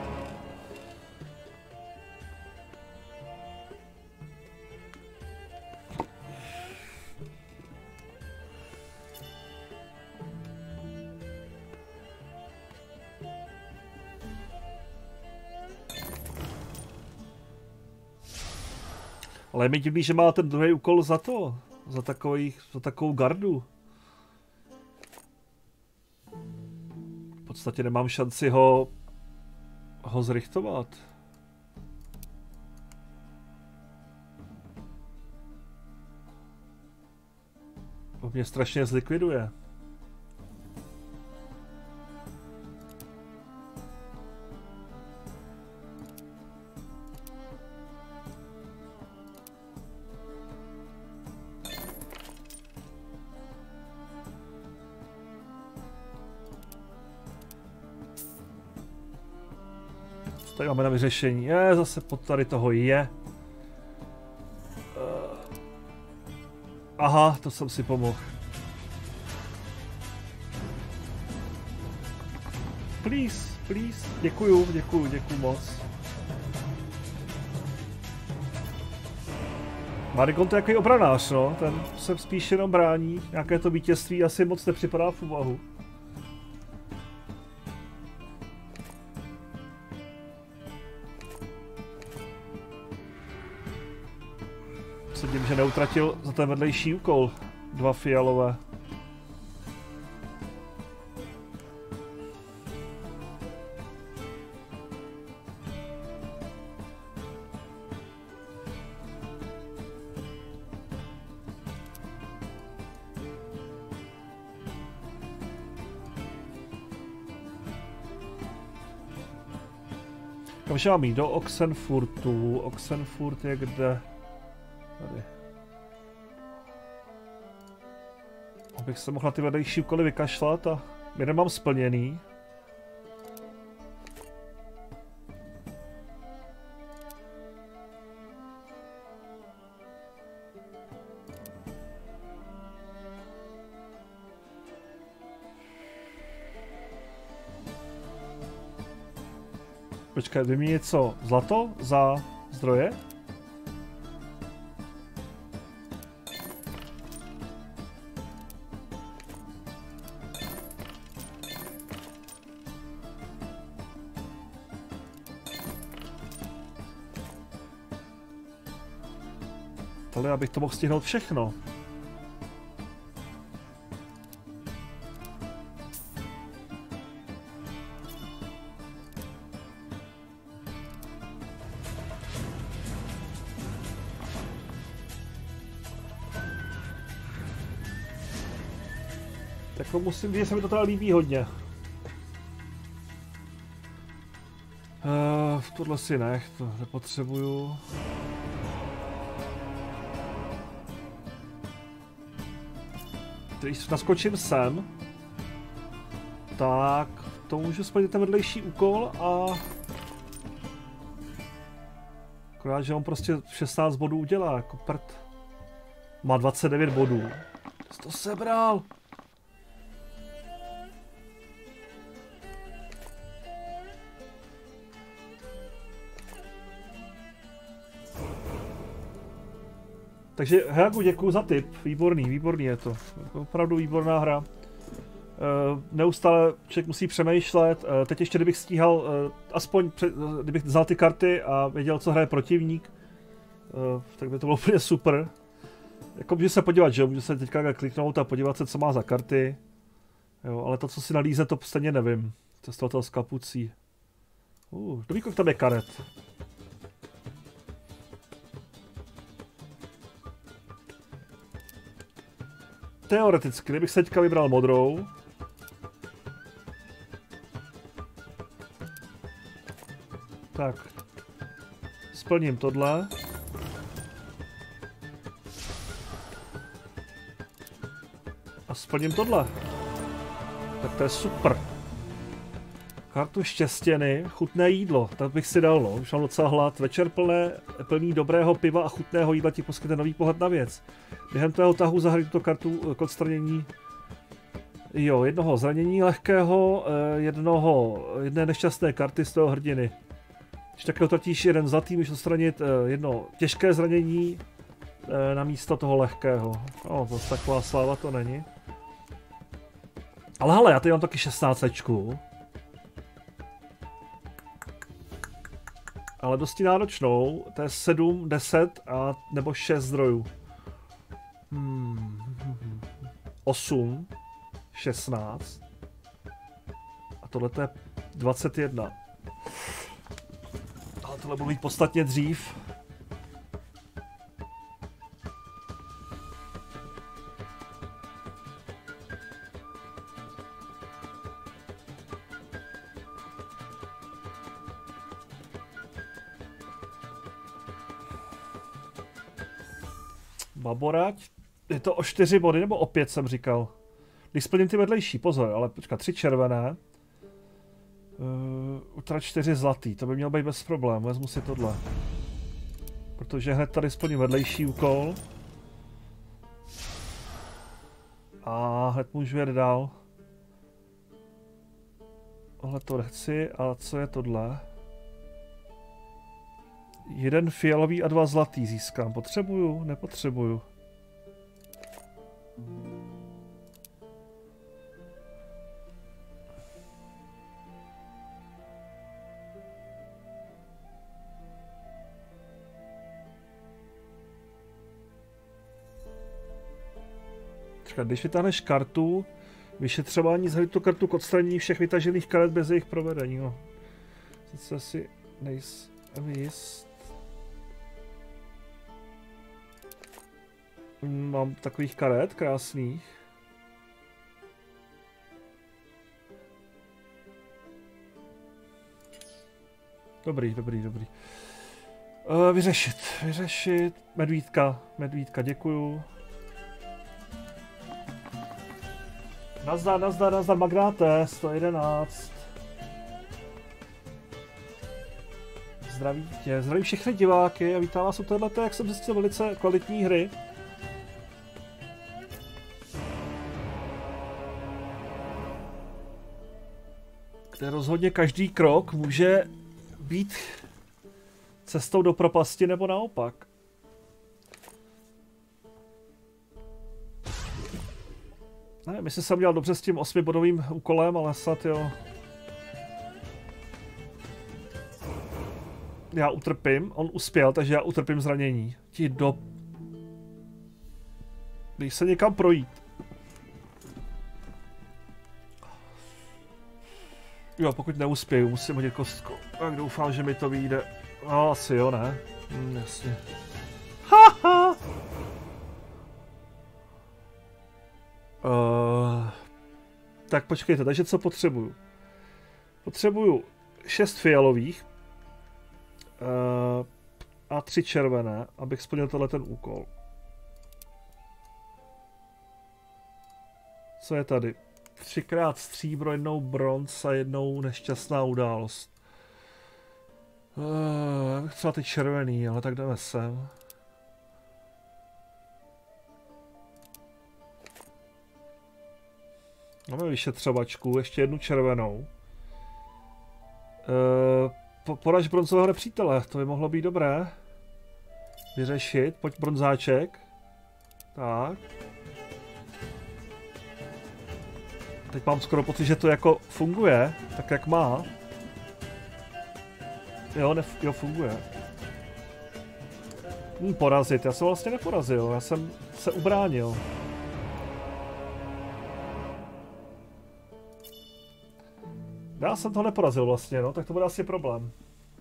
Ale je mi divný, že má ten druhý úkol za to. Za takovou gardu. V podstatě nemám šanci ho zrichtovat. To mě strašně zlikviduje. Tady máme na vyřešení. Zase pod tady toho je. Aha, to jsem si pomohl. Please, please. Děkuju moc. Marikon to je jaký obranář, no. Ten se spíš jenom brání. Nějaké to vítězství asi moc nepřipadá v úvahu. Sedím, že neutratil za ten vedlejší úkol 2 fialové. Kamže mám jít? Do Oxenfurtu. Oxenfurt je kde? Tady. Abych se mohl na ty vedlejší úkoly vykašlat a jeden mám splněný. Počkej, vyměnit co? Zlato za zdroje? Ale abych to mohl stihnout všechno. Tak musím říct, že se mi to teda líbí hodně. Tohle si nech, to nepotřebuju. Když naskočím sem, tak to můžu splnit ten vedlejší úkol a akorát, že on prostě 16 bodů udělá, jako prd. Má 29 bodů. Jsi to sebral! Takže Heagu, děkuju za tip, výborný je to, opravdu výborná hra. Neustále člověk musí přemýšlet, teď ještě kdybych stíhal, aspoň kdybych znal ty karty a věděl, co hraje protivník, tak by to bylo úplně super. Jako můžu se podívat, že jo, můžu se teďka kliknout a podívat se, co má za karty. Jo, ale to, co si nalíze, to stejně nevím. Cestovatel s kapucí. Dobrý, kolik tam je karet. Teoreticky, kdybych se teďka vybral modrou, tak splním tohle. A splním tohle. Tak to je super. Kartu štěstěny, chutné jídlo, tak bych si dal, no, už mám docela hlad. Večer plný dobrého piva a chutného jídla ti poskytne nový pohled na věc. Během tvého tahu zahraj tuto kartu k odstranění jednoho zranění lehkého, jedné nešťastné karty z toho hrdiny. Když také utratíš jeden zlatý, můžeš odstranit jedno těžké zranění na místo toho lehkého. To taková sláva to není. Ale hele, já tady mám taky 16. Ale dosti náročnou, to je 7, 10 a nebo 6 zdrojů. 8, 16 a tohle je 21. Ale tohle budu mít podstatně dřív. Baborať, je to o 4 body, nebo o 5 jsem říkal. Když splním ty vedlejší, pozor, ale počkat, 3 červené. Utrať 4 zlatý, to by mělo být bez problémů, vezmu si tohle. Protože hned tady splním vedlejší úkol. A hned můžu jet dál. Tohle to nechci, a co je tohle? 1 fialový a 2 zlatý získám. Potřebuju? Nepotřebuju. Když vytáhneš kartu, vyšetřování zhrát tu kartu k odstranění všech vytažených karet bez jejich provedení. No. Sice si nejsem jist. Mám takových karet krásných. Dobrý. Vyřešit. Medvídka, děkuju. Nazdar, magnáte, 111. Zdravím všechny diváky a vítám vás u téhleté, jak jsem zjistil, velice kvalitní hry. Kde rozhodně každý krok může být cestou do propasti nebo naopak. Ne, myslím, že jsem dělal dobře s tím 8bodovým úkolem, ale snad jo. Já utrpím, on uspěl, takže já utrpím zranění. Ti do... Když se někam projít. Jo, pokud neuspěju, musím hodit kostku. Tak doufám, že mi to vyjde. No, asi jo, ne? Jasně. Haha! Tak počkejte, takže co potřebuju? Potřebuju 6 fialových a 3 červené, abych splnil ten úkol. Co je tady? 3krát stříbro, 1 bronz a 1 nešťastná událost. Já bych třeba ty červený, ale tak jdeme sem. Máme vyšetřovačku, ještě 1 červenou. Poraž bronzového nepřítele, to by mohlo být dobré. Vyřešit, pojď bronzáček. Tak. Teď mám skoro pocit, že to jako funguje, tak jak má. Jo, jo, funguje. Porazit, já jsem vlastně neporazil, já jsem se ubránil. Já jsem to neporazil vlastně, no, tak to bude asi problém.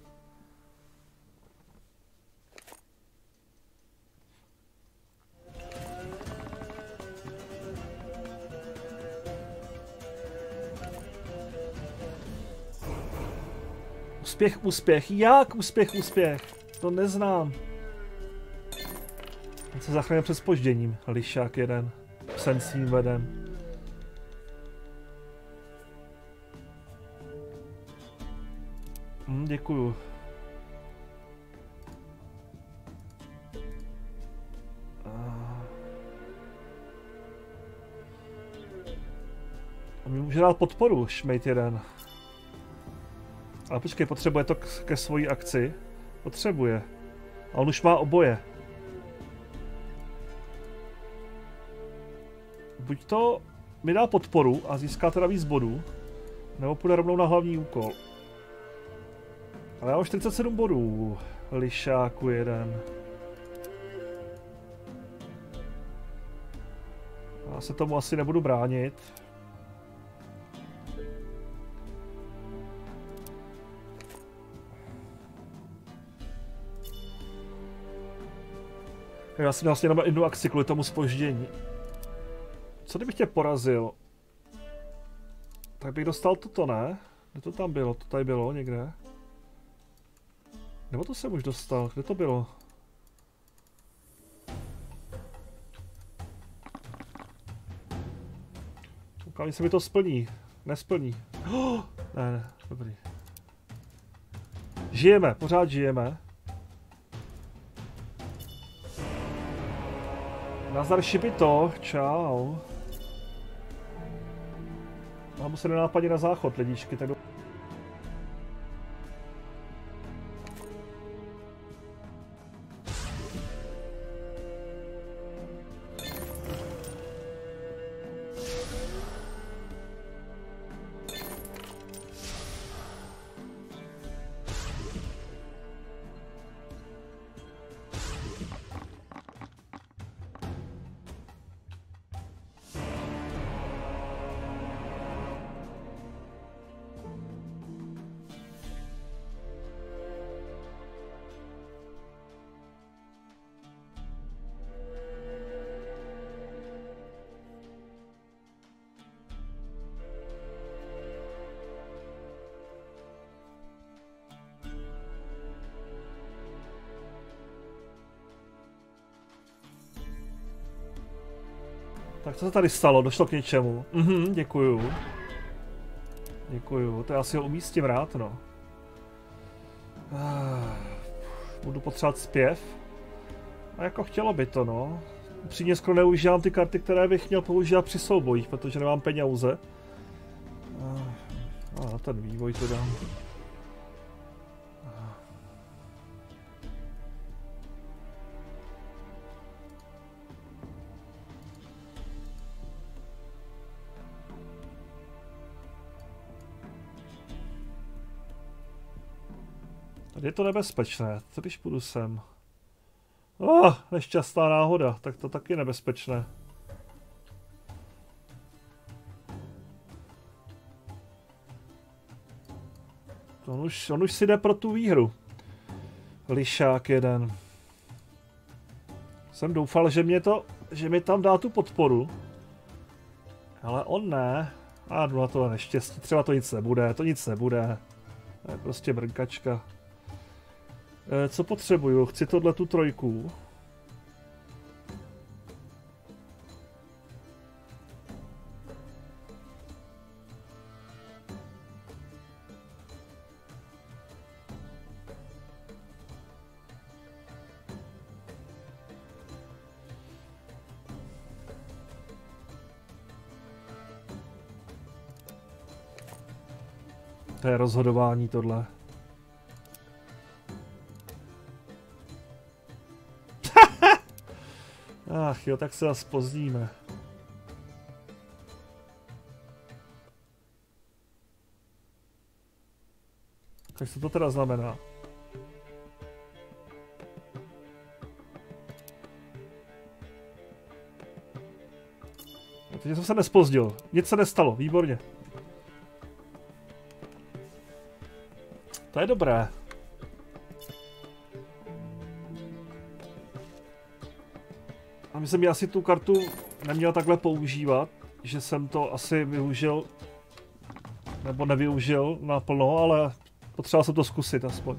Úspěch, úspěch. Jak úspěch, úspěch? To neznám. On se zachránil před zpožděním. Lišák jeden. Psem svým vedem. Děkuju. On mi může dát podporu, šmejt jeden. Ale počkej, potřebuje to ke svojí akci. Potřebuje. A on už má oboje. Buď to mi dá podporu a získá teda víc bodů, nebo půjde rovnou na hlavní úkol. Ale já mám 47 bodů. Lišáku jeden. Já se tomu asi nebudu bránit. Já jsem vlastně jenom 1 akci kvůli tomu zpoždění. Co kdybych tě porazil? Tak bych dostal toto, ne? Kde to tam bylo? To tady bylo někde? Nebo to jsem už dostal? Kde to bylo? Koukám, se mi to splní. Nesplní. Oh, ne, dobrý. Žijeme, pořád žijeme. Nazdar šibito, čau. Mám se nenápadně na záchod, lidičky, tak tak co se tady stalo? Došlo k něčemu? Děkuju. Děkuju, to já si ho umístím rád, no. Budu potřebovat zpěv. A jako chtělo by to, no. Upřímně skoro neužívám ty karty, které bych měl používat při soubojích, protože nemám peníze. A na ten vývoj to dám. Tady je to nebezpečné, co když půjdu sem? Nešťastná náhoda, tak to taky nebezpečné. On už si jde pro tu výhru. Lišák jeden. Jsem doufal, že mi tam dá tu podporu. Ale on ne. A jdu na to neštěstí. Třeba to nic nebude, to nic nebude. To je prostě brnkačka. Co potřebuju? Chci tohle tu trojku. To je rozhodování tohle. Ach jo, tak se zase pozdíme. Tak co to teda znamená? Teď jsem se nespozdil. Nic se nestalo, výborně. To je dobré. A myslím, že asi tu kartu neměl takhle používat, že jsem to asi využil, nebo nevyužil naplno, ale potřeboval jsem to zkusit aspoň.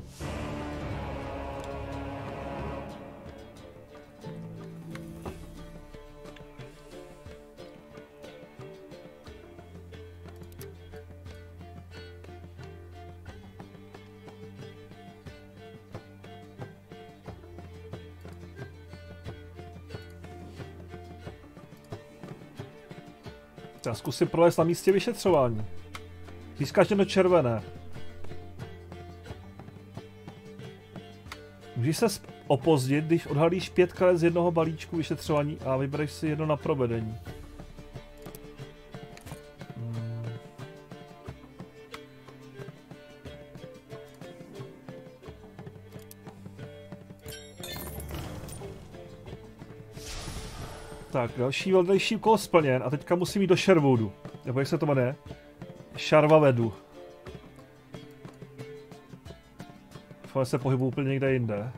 Já zkusím prolézt na místě vyšetřování. Získáš jedno červené. Můžeš se opozdit, když odhalíš 5 karet z jednoho balíčku vyšetřování a vybereš si jedno na provedení. Tak, další vedlejší úkol splněn a teďka musím jít do Sherwoodu. Nebo jak se to jmenuje? Sharvavedu. Doufám, že se pohybuji úplně někde jinde.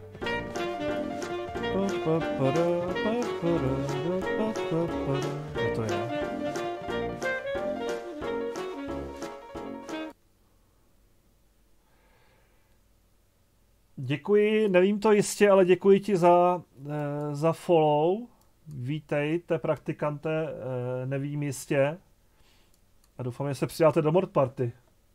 Co to je? Děkuji, nevím to jistě, ale děkuji ti za follow. Vítejte, praktikante, nevím jistě. A doufám, že se přidáte do Mord Party.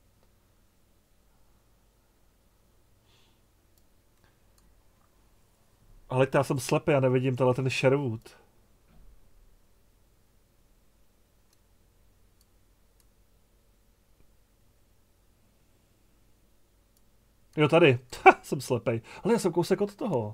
Ale já jsem slepý, já nevidím tenhle ten Sherwood. Jo, tady. Jsem slepej. Ale já jsem kousek od toho.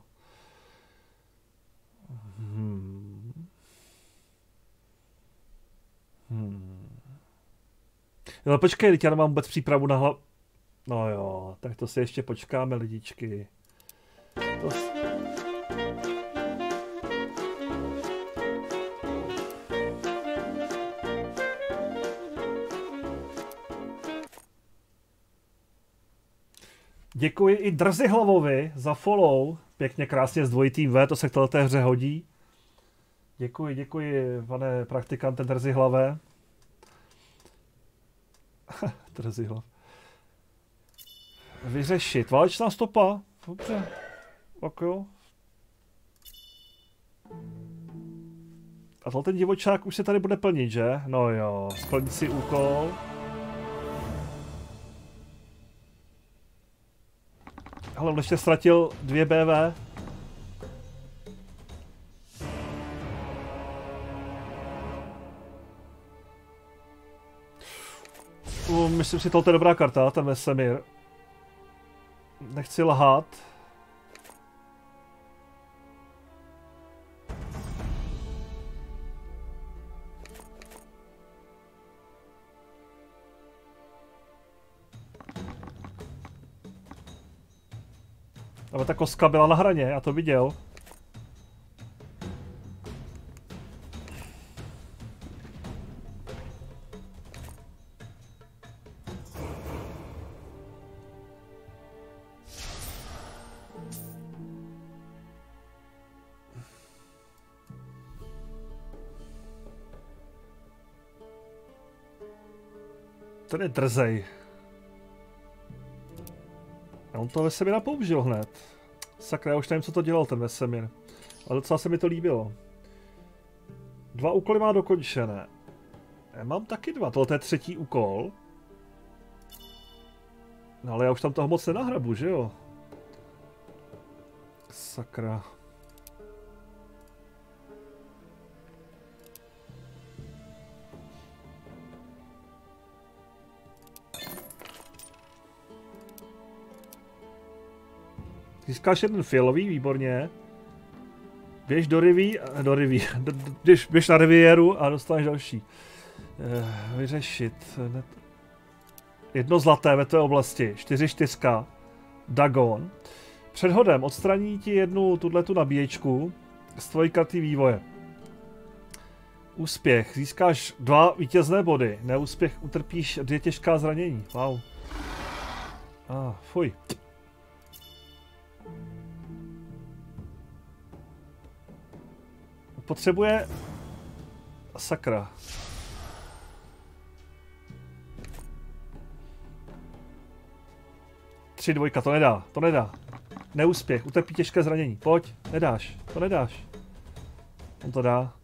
Jo, počkej, teď já nemám vůbec přípravu na hlavu. No jo, tak to si ještě počkáme, lidičky. Děkuji i Drzihlavovi za follow. Pěkně krásně s dvojitým V, to se k této hře hodí. Děkuji, pane praktikante Drzihlave. Drzihlav. Vyřešit. Válečná stopa. Dobře. Tak jo. A ten divočák už se tady bude plnit, že? No jo, splnit si úkol. Hele, on ještě ztratil 2 BV. Myslím si, tohle je dobrá karta, ten Vesemir. Nechci lhát. Ale ta kostka byla na hraně, já to viděl. Ten je drzej. A on to Vesemíra použil hned. Sakra, já už nevím, co to dělal ten Vesemír. Ale docela se mi to líbilo. 2 úkoly má dokončené. Já mám taky 2, tohle je 3. úkol. No ale já už tam toho moc nenahrabu, že jo? Sakra. Získáš jeden fialový, výborně. Běž do běž na riviéru a dostaneš další. Vyřešit. 1 zlaté ve tvé oblasti, 4 čtyřka. Dagon. Před hodem odstraní ti jednu tuhletu nabíječku z tvojí karty vývoje. Úspěch. Získáš 2 vítězné body. Neúspěch, utrpíš 2 těžká zranění. Wow. Fuj. Potřebuje... Sakra. Tři dvojka, to nedá, to nedá. Neúspěch, utrpí těžké zranění. Pojď, nedáš, to nedáš. On to dá.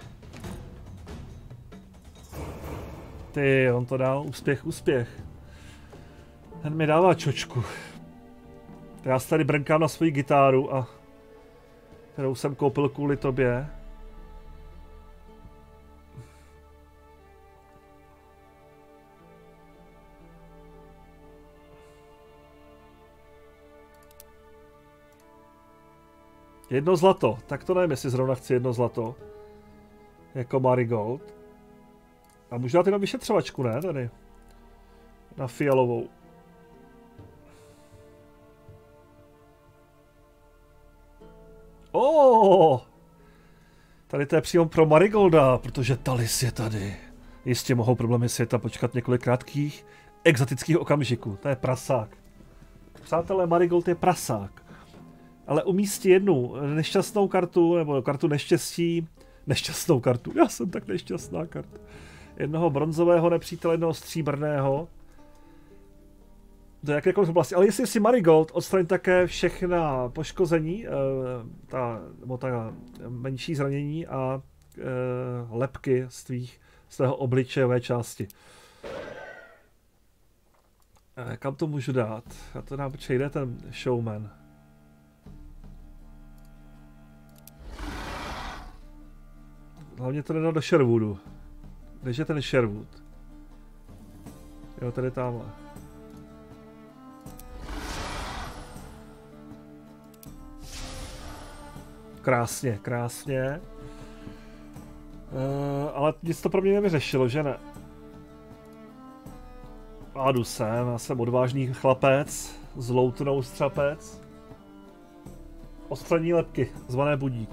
Ty, on to dal, úspěch, úspěch. Ten mi dává čočku. Já se tady brnkám na svoji gitáru a... kterou jsem koupil kvůli tobě. Jedno zlato, tak to nevím, jestli zrovna chci jedno zlato. Jako Marigold. A můžu dát jenom vyšetřovačku, ne? Tady. Na fialovou. Tady to je přímo pro Marigolda, protože Talis je tady. Jistě mohou problémy světa počkat několik krátkých exotických okamžiků. To je prasák. Přátelé, Marigold je prasák. Ale umístí jednu nešťastnou kartu, nebo kartu neštěstí. Nešťastnou kartu, já jsem tak nešťastná karta. Jednoho bronzového nepřítele, jednoho stříbrného. Do jakékoliv oblasti. Ale jestli si Marigold odstraní také všechna poškození, ta menší zranění a lebky z tvého obličejové části. Kam to můžu dát? Já to dám, počkej, jde ten showman. Hlavně to nedá do Sherwoodu. Kde je ten Sherwood? Jo, tady tamhle. Krásně, krásně. Ale nic to pro mě nevyřešilo, že ne? A jdu sem, já jsem odvážný chlapec, zloutnou střapec. Odstraní lebky, zvané budík.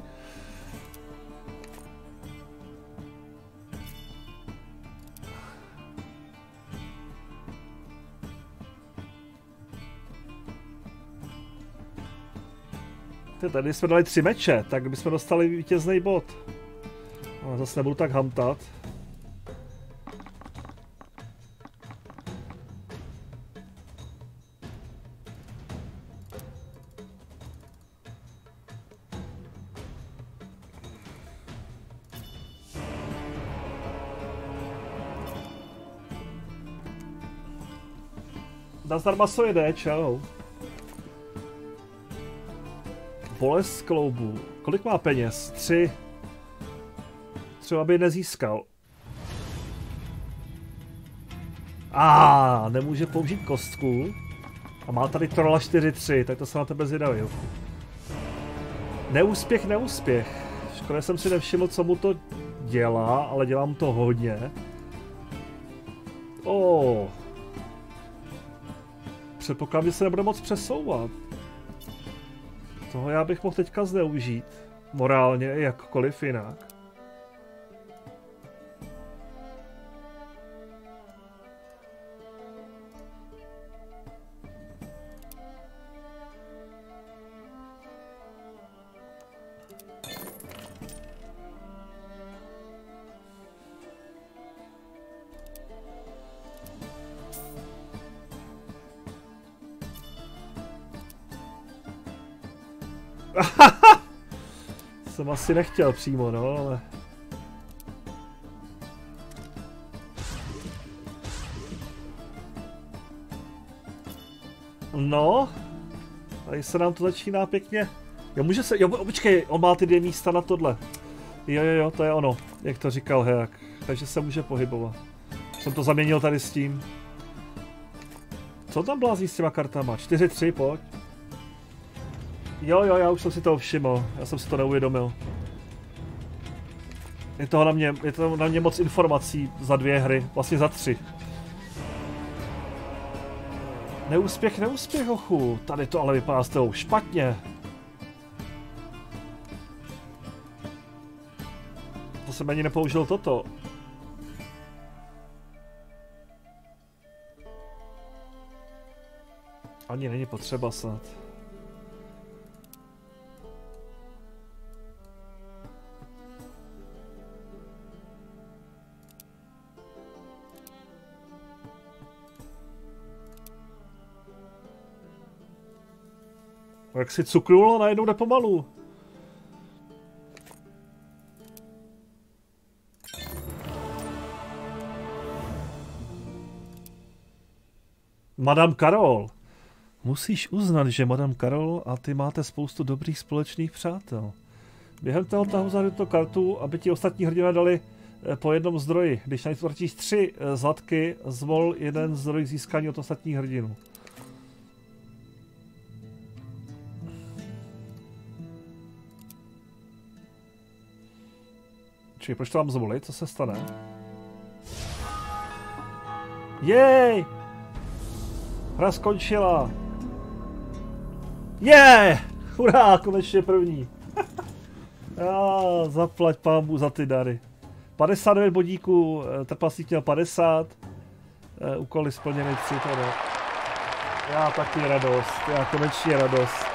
Tady jsme dali 3 meče, tak bychom dostali vítězný bod. Ale zase nebudu tak hamtat. Nazdar masoide, čau. Bolest kloubu. Kolik má peněz? 3. Třeba by nezískal. Nemůže použít kostku. A má tady trola 4-3, tak to jsem na tebe zvědavý. Neúspěch, neúspěch. Škoda, jsem si nevšiml, co mu to dělá, ale dělám to hodně. Předpokládám, že se nebude moc přesouvat. Toho já bych mohl teďka zneužít. Morálně, jakkoliv jinak. Jsem asi nechtěl přímo, no, ale... No, tady se nám to začíná pěkně... Jo, může se... Jo, počkej, on má ty 2 místa na tohle. Jo, to je ono, jak to říkal Heak. Takže se může pohybovat. Jsem to zaměnil tady s tím. Co tam blází s těma kartama? 4-3, pojď. Jo, já už jsem si to všiml, já jsem si to neuvědomil. Je to na mě moc informací za 2 hry, vlastně za 3. Neúspěch, hochu, tady to ale vypadá s tou špatně. To jsem ani nepoužil toto. Ani není potřeba snad. Jak si cuknul a najednou jde pomalu. Madame Karol. Musíš uznat, že Madame Karol a ty máte spoustu dobrých společných přátel. Během toho tahu za tuto kartu, aby ti ostatní hrdinové dali po jednom zdroji. Když na něco tratíš 3 zlatky, zvol jeden zdroj k získání od ostatních hrdinů. Čili proč to mám zvolit? Co se stane? Jej! Hra skončila! Je! Hurá, konečně první. Zaplať pánbůh za ty dary. 59 bodíků, trpaslík měl 50. Úkoly splněny 3 teda. Já taky radost, konečně radost.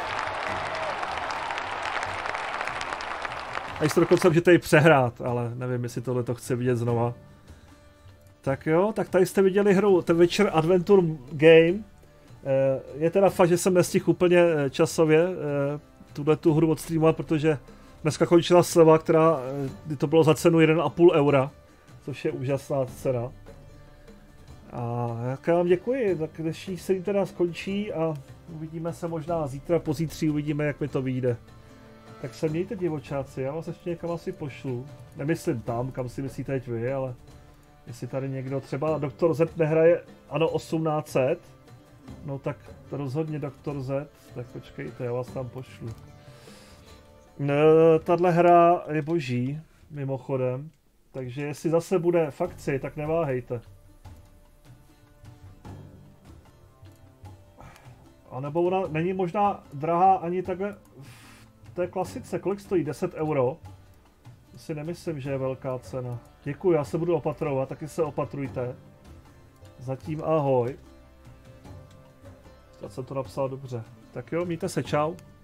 A jistě dokonce můžete ji přehrát, ale nevím, jestli tohle to chci vidět znova. Tak jo, tak tady jste viděli hru, ten Witcher Adventure Game. Je teda fakt, že jsem nestihl úplně časově tu hru odstreamovat, protože dneska končila sleva, kdy to bylo za cenu 1,5 eura, což je úžasná cena. A já vám děkuji, tak dnešní stream teda skončí a uvidíme se možná zítra, pozítří uvidíme, jak mi to vyjde. Tak se mějte, divočáci, já vás ještě někam asi pošlu. Nemyslím tam, kam si myslíte teď vy, ale jestli tady někdo, třeba Doktor Z nehraje ano 1800, no tak rozhodně Doktor Z, tak počkejte, já vás tam pošlu. Tahle hra je boží, mimochodem, takže jestli zase bude fakci, tak neváhejte. A nebo ona není možná drahá ani takhle v té klasice, kolik stojí? 10 euro? To si nemyslím, že je velká cena. Děkuji, já se budu opatrovat, taky se opatrujte. Zatím ahoj. Já jsem to napsal dobře. Tak jo, mějte se, čau.